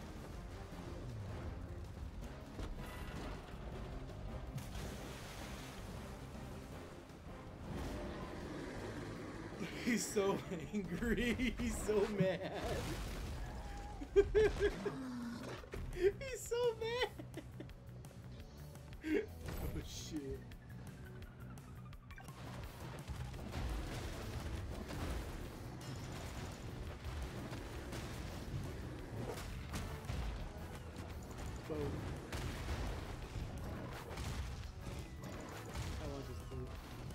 He's so angry. He's so mad. He's so mad. Oh shit. Boom. I want this boot.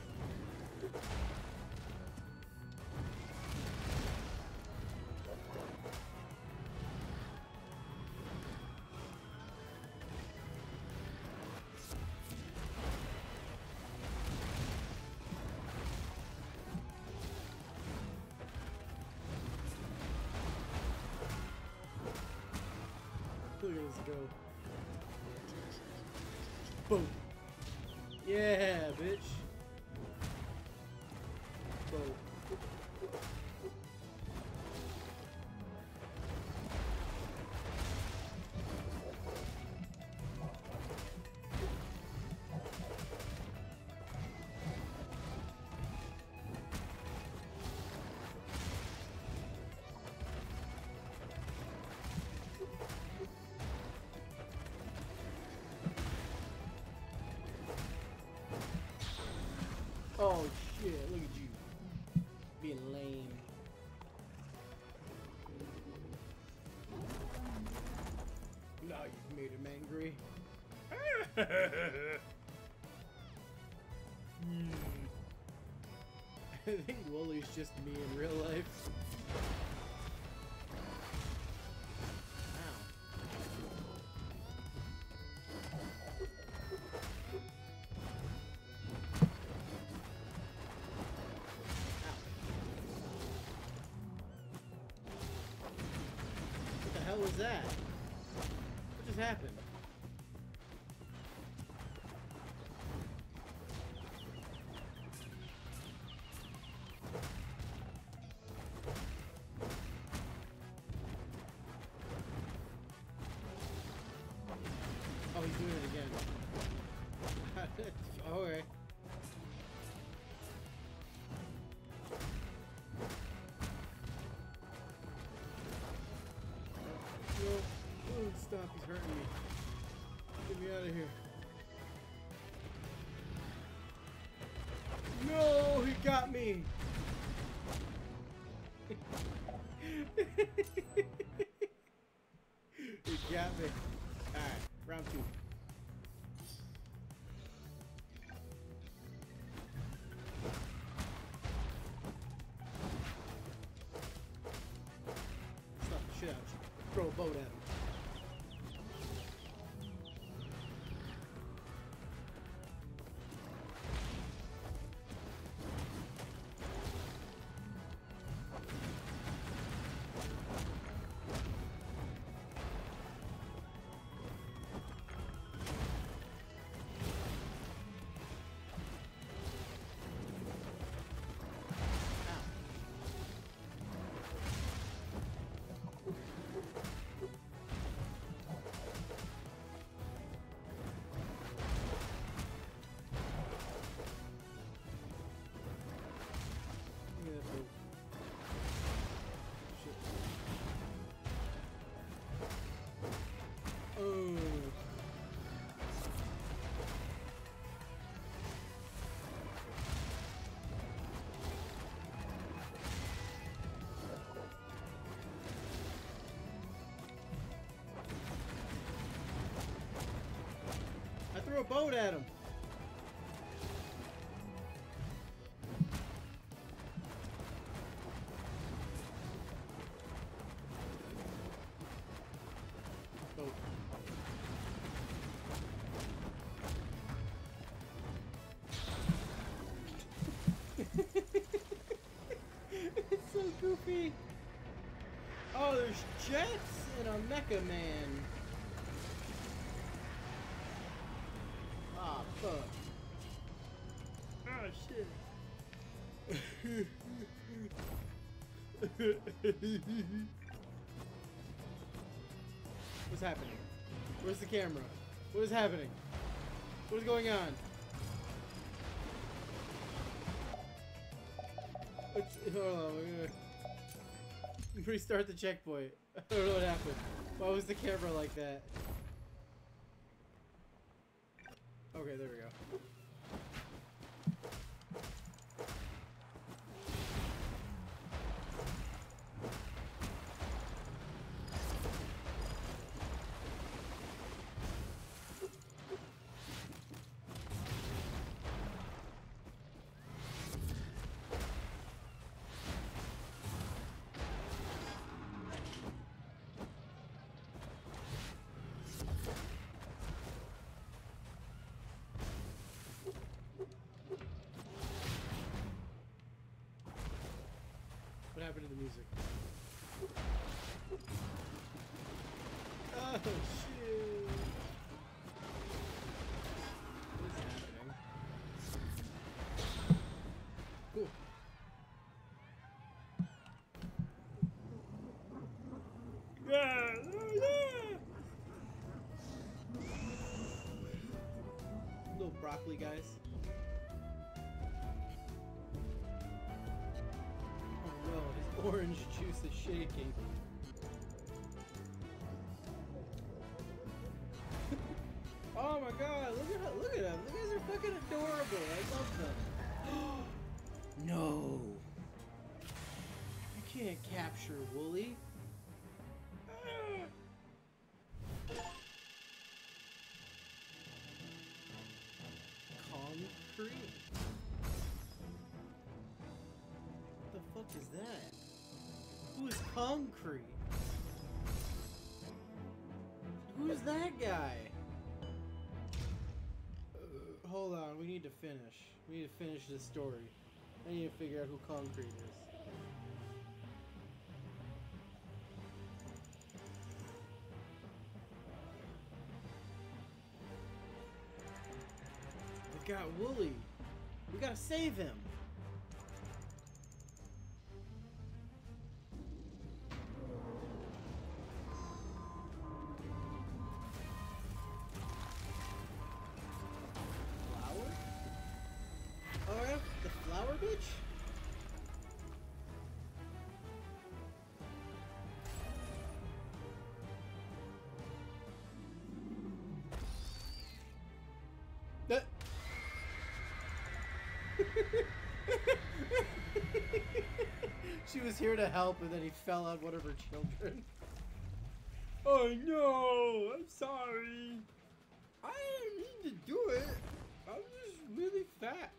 Look at this go. Boom. Yeah, bitch. Boom. Oh shit, look at you. Being lame. Now you've made him angry. Hmm. I think Wooly's just me in real life. What was that? What just happened? Oh, he's doing it again. Alright. No, oh, stop, he's hurting me. Get me out of here. No, he got me. He got me. Alright, round two. Slap the shit out of you. Throw a boat at him. Oh. I threw a boat at him. Mecha Man. Ah, fuck. Ah, shit. What's happening? Where's the camera? What is happening? What is going on? It's, hold on, we're gonna restart the checkpoint. I don't know what happened. Why was the camera like that? Okay, there we go. What happened to the music? Oh shit! What is happening? Cool. Yeah, oh, yeah. Little broccoli guys. Oh no, his orange juice is shaking. Oh my god, look at look at them. You guys are fucking adorable. I love them. No. You can't capture Wooly. Concrete? What the fuck is that? Who is Concrete? Who's that guy? Uh, hold on, we need to finish. We need to finish this story. I need to figure out who Concrete is. We got Wooly. We gotta save him. Flower? Oh yeah, the flower bitch? That she was here to help, and then he fell on one of her children. Oh no, I'm sorry. I didn't mean to do it. I'm just really fat.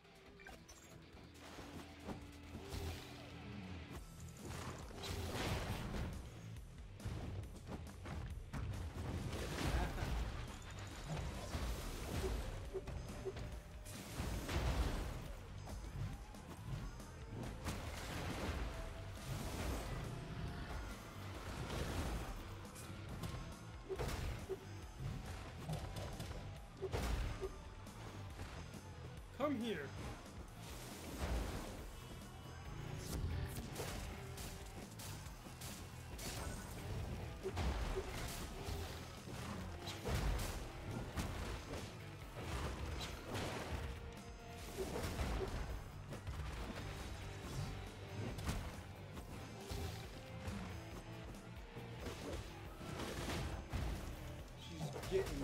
Come here. She's getting.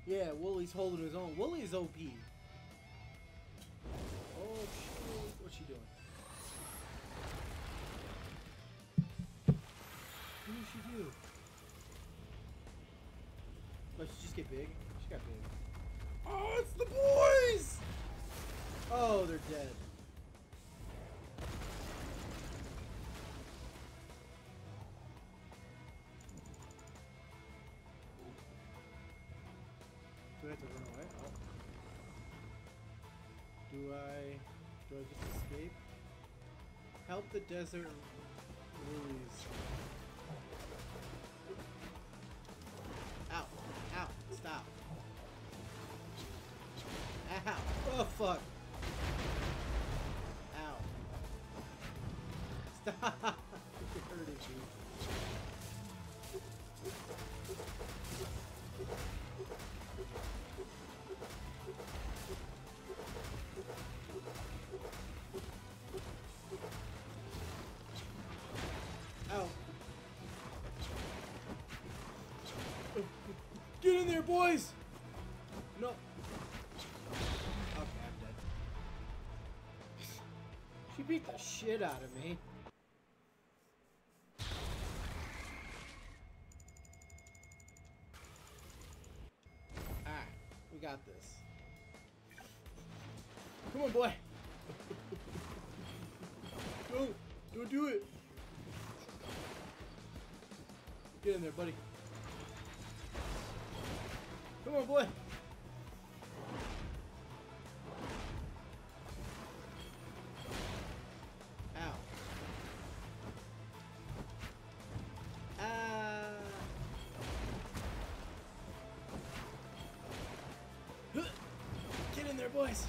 Yeah, Wooly's holding his own. Wooly's O P. Oh shit! What's she doing? What did she do? Oh, she just get big? She got big. Oh, it's the boys! Oh, they're dead. Do I have to run away? Oh. Do I... Do I just escape? Help the desert lilies. Ow. Ow. Stop. Ow. Oh, fuck. Ow. Stop. You're hurting me. Ow. Get in there, boys! No. Okay, I'm dead. She beat the shit out of me. Alright, we got this. Come on, boy. Don't, don't do it. Get in there, buddy. Come on, boy. Ow. Ah. Get in there, boys.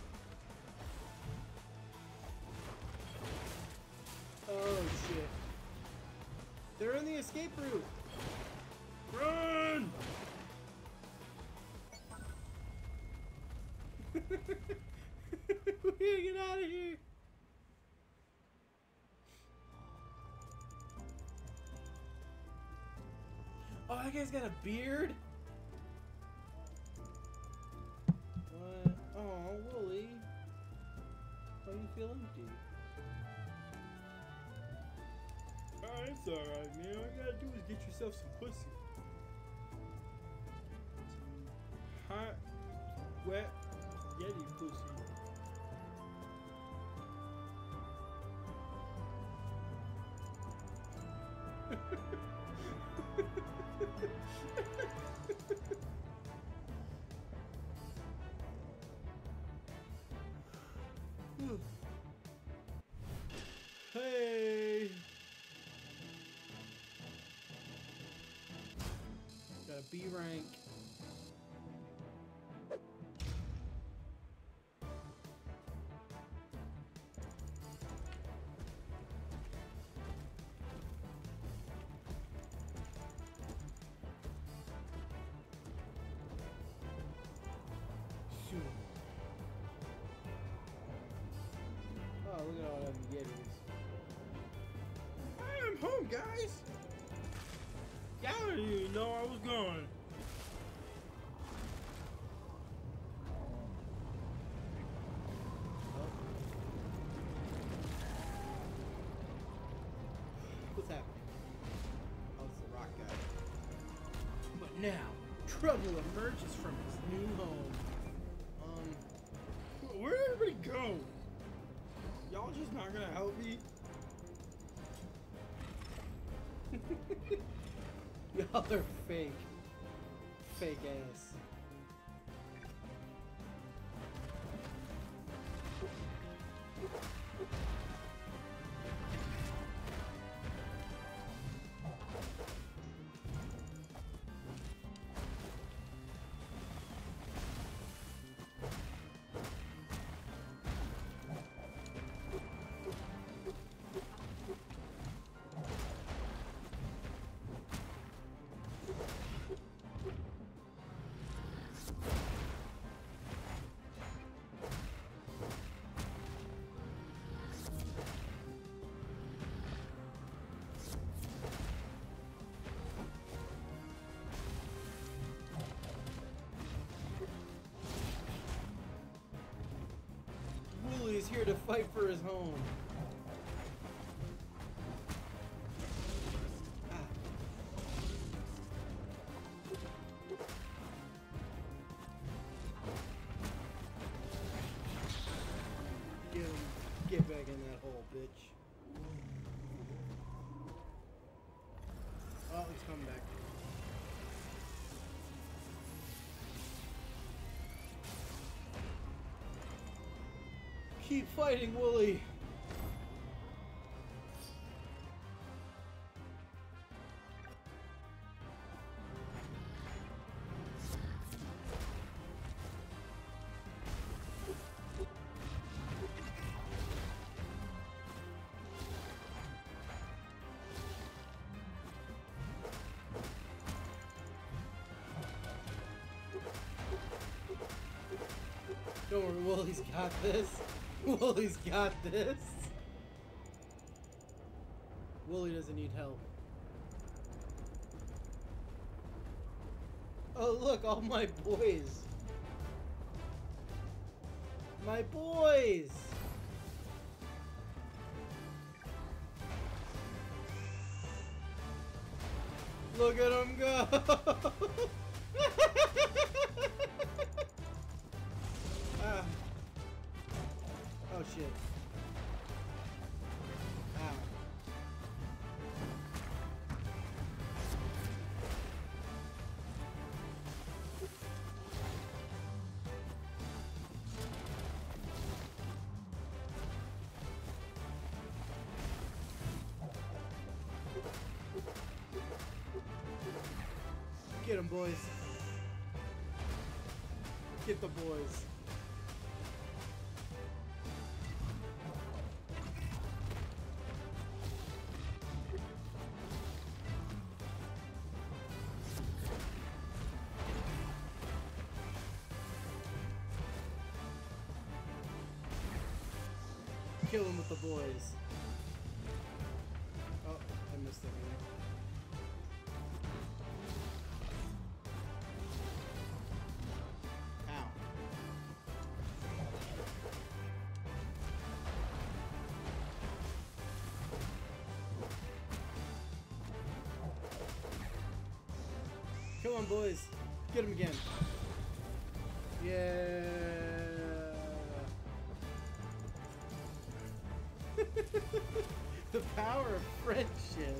Oh, shit. They're in the escape route. Run! We gotta get out of here. Oh, that guy's got a beard? What? Oh, Wooly. Why do you feel empty? Oh, it's alright, man. All you gotta do is get yourself some pussy. Some hot, wet Yeti pussy. Hey! Got a B rank. Oh, look at all them Yetis. I am home, guys. Y'all didn't even know I was gone. What's happening? Oh, it's the rock guy. But now, trouble emerges from his new home. Um, Where'd everybody go? Y'all just not gonna help me? y'all are fake. Fake ass. here to fight for his home. Ah. Get him. Get back in that hole, bitch. Oh, he's coming back. Keep fighting, Wooly. Don't worry, Wooly's got this. Wooly's got this. Wooly doesn't need help. Oh, look, all my boys. My boys. Look at him go. Ah. Oh shit. Ow. Get 'em, boys. Get the boys. Kill him with the boys. Oh, I missed everything. Ow. Come on, boys. Get him again. Yeah. The power of friendship.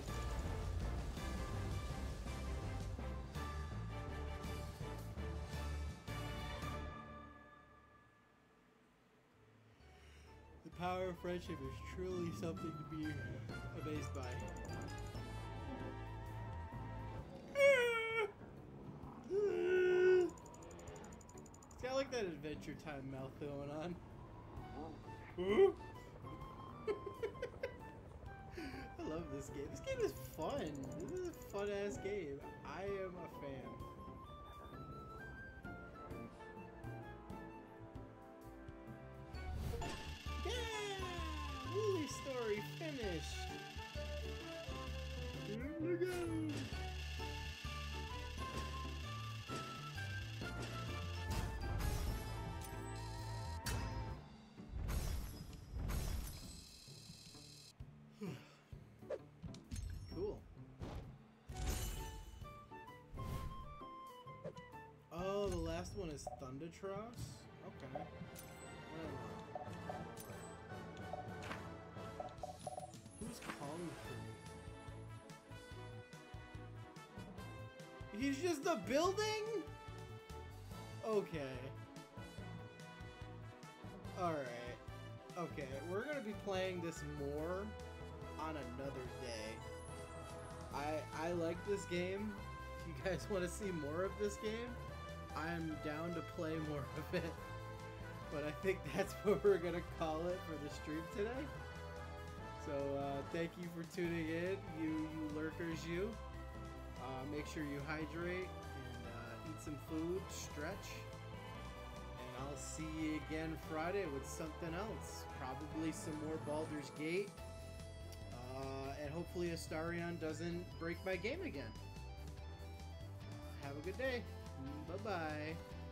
The power of friendship is truly something to be amazed by. It's got like that Adventure Time mouth going on. Huh? I love this game. This game is fun. This is a fun ass game. I am a fan. Yeah! Woolly story finished. Here we go. Cool. Oh, the last one is Thundertross? Okay. Well, who's calling for me? He's just a building? Okay. Alright. Okay, we're gonna be playing this more on another day. I I like this game. If you guys want to see more of this game, I'm down to play more of it. But I think that's what we're gonna call it for the stream today. So uh, thank you for tuning in, you you lurkers, you. Uh, make sure you hydrate and uh, eat some food, stretch, and I'll see you again Friday with something else. Probably some more Baldur's Gate. Uh, and hopefully Astarion doesn't break my game again. Have a good day. Bye-bye.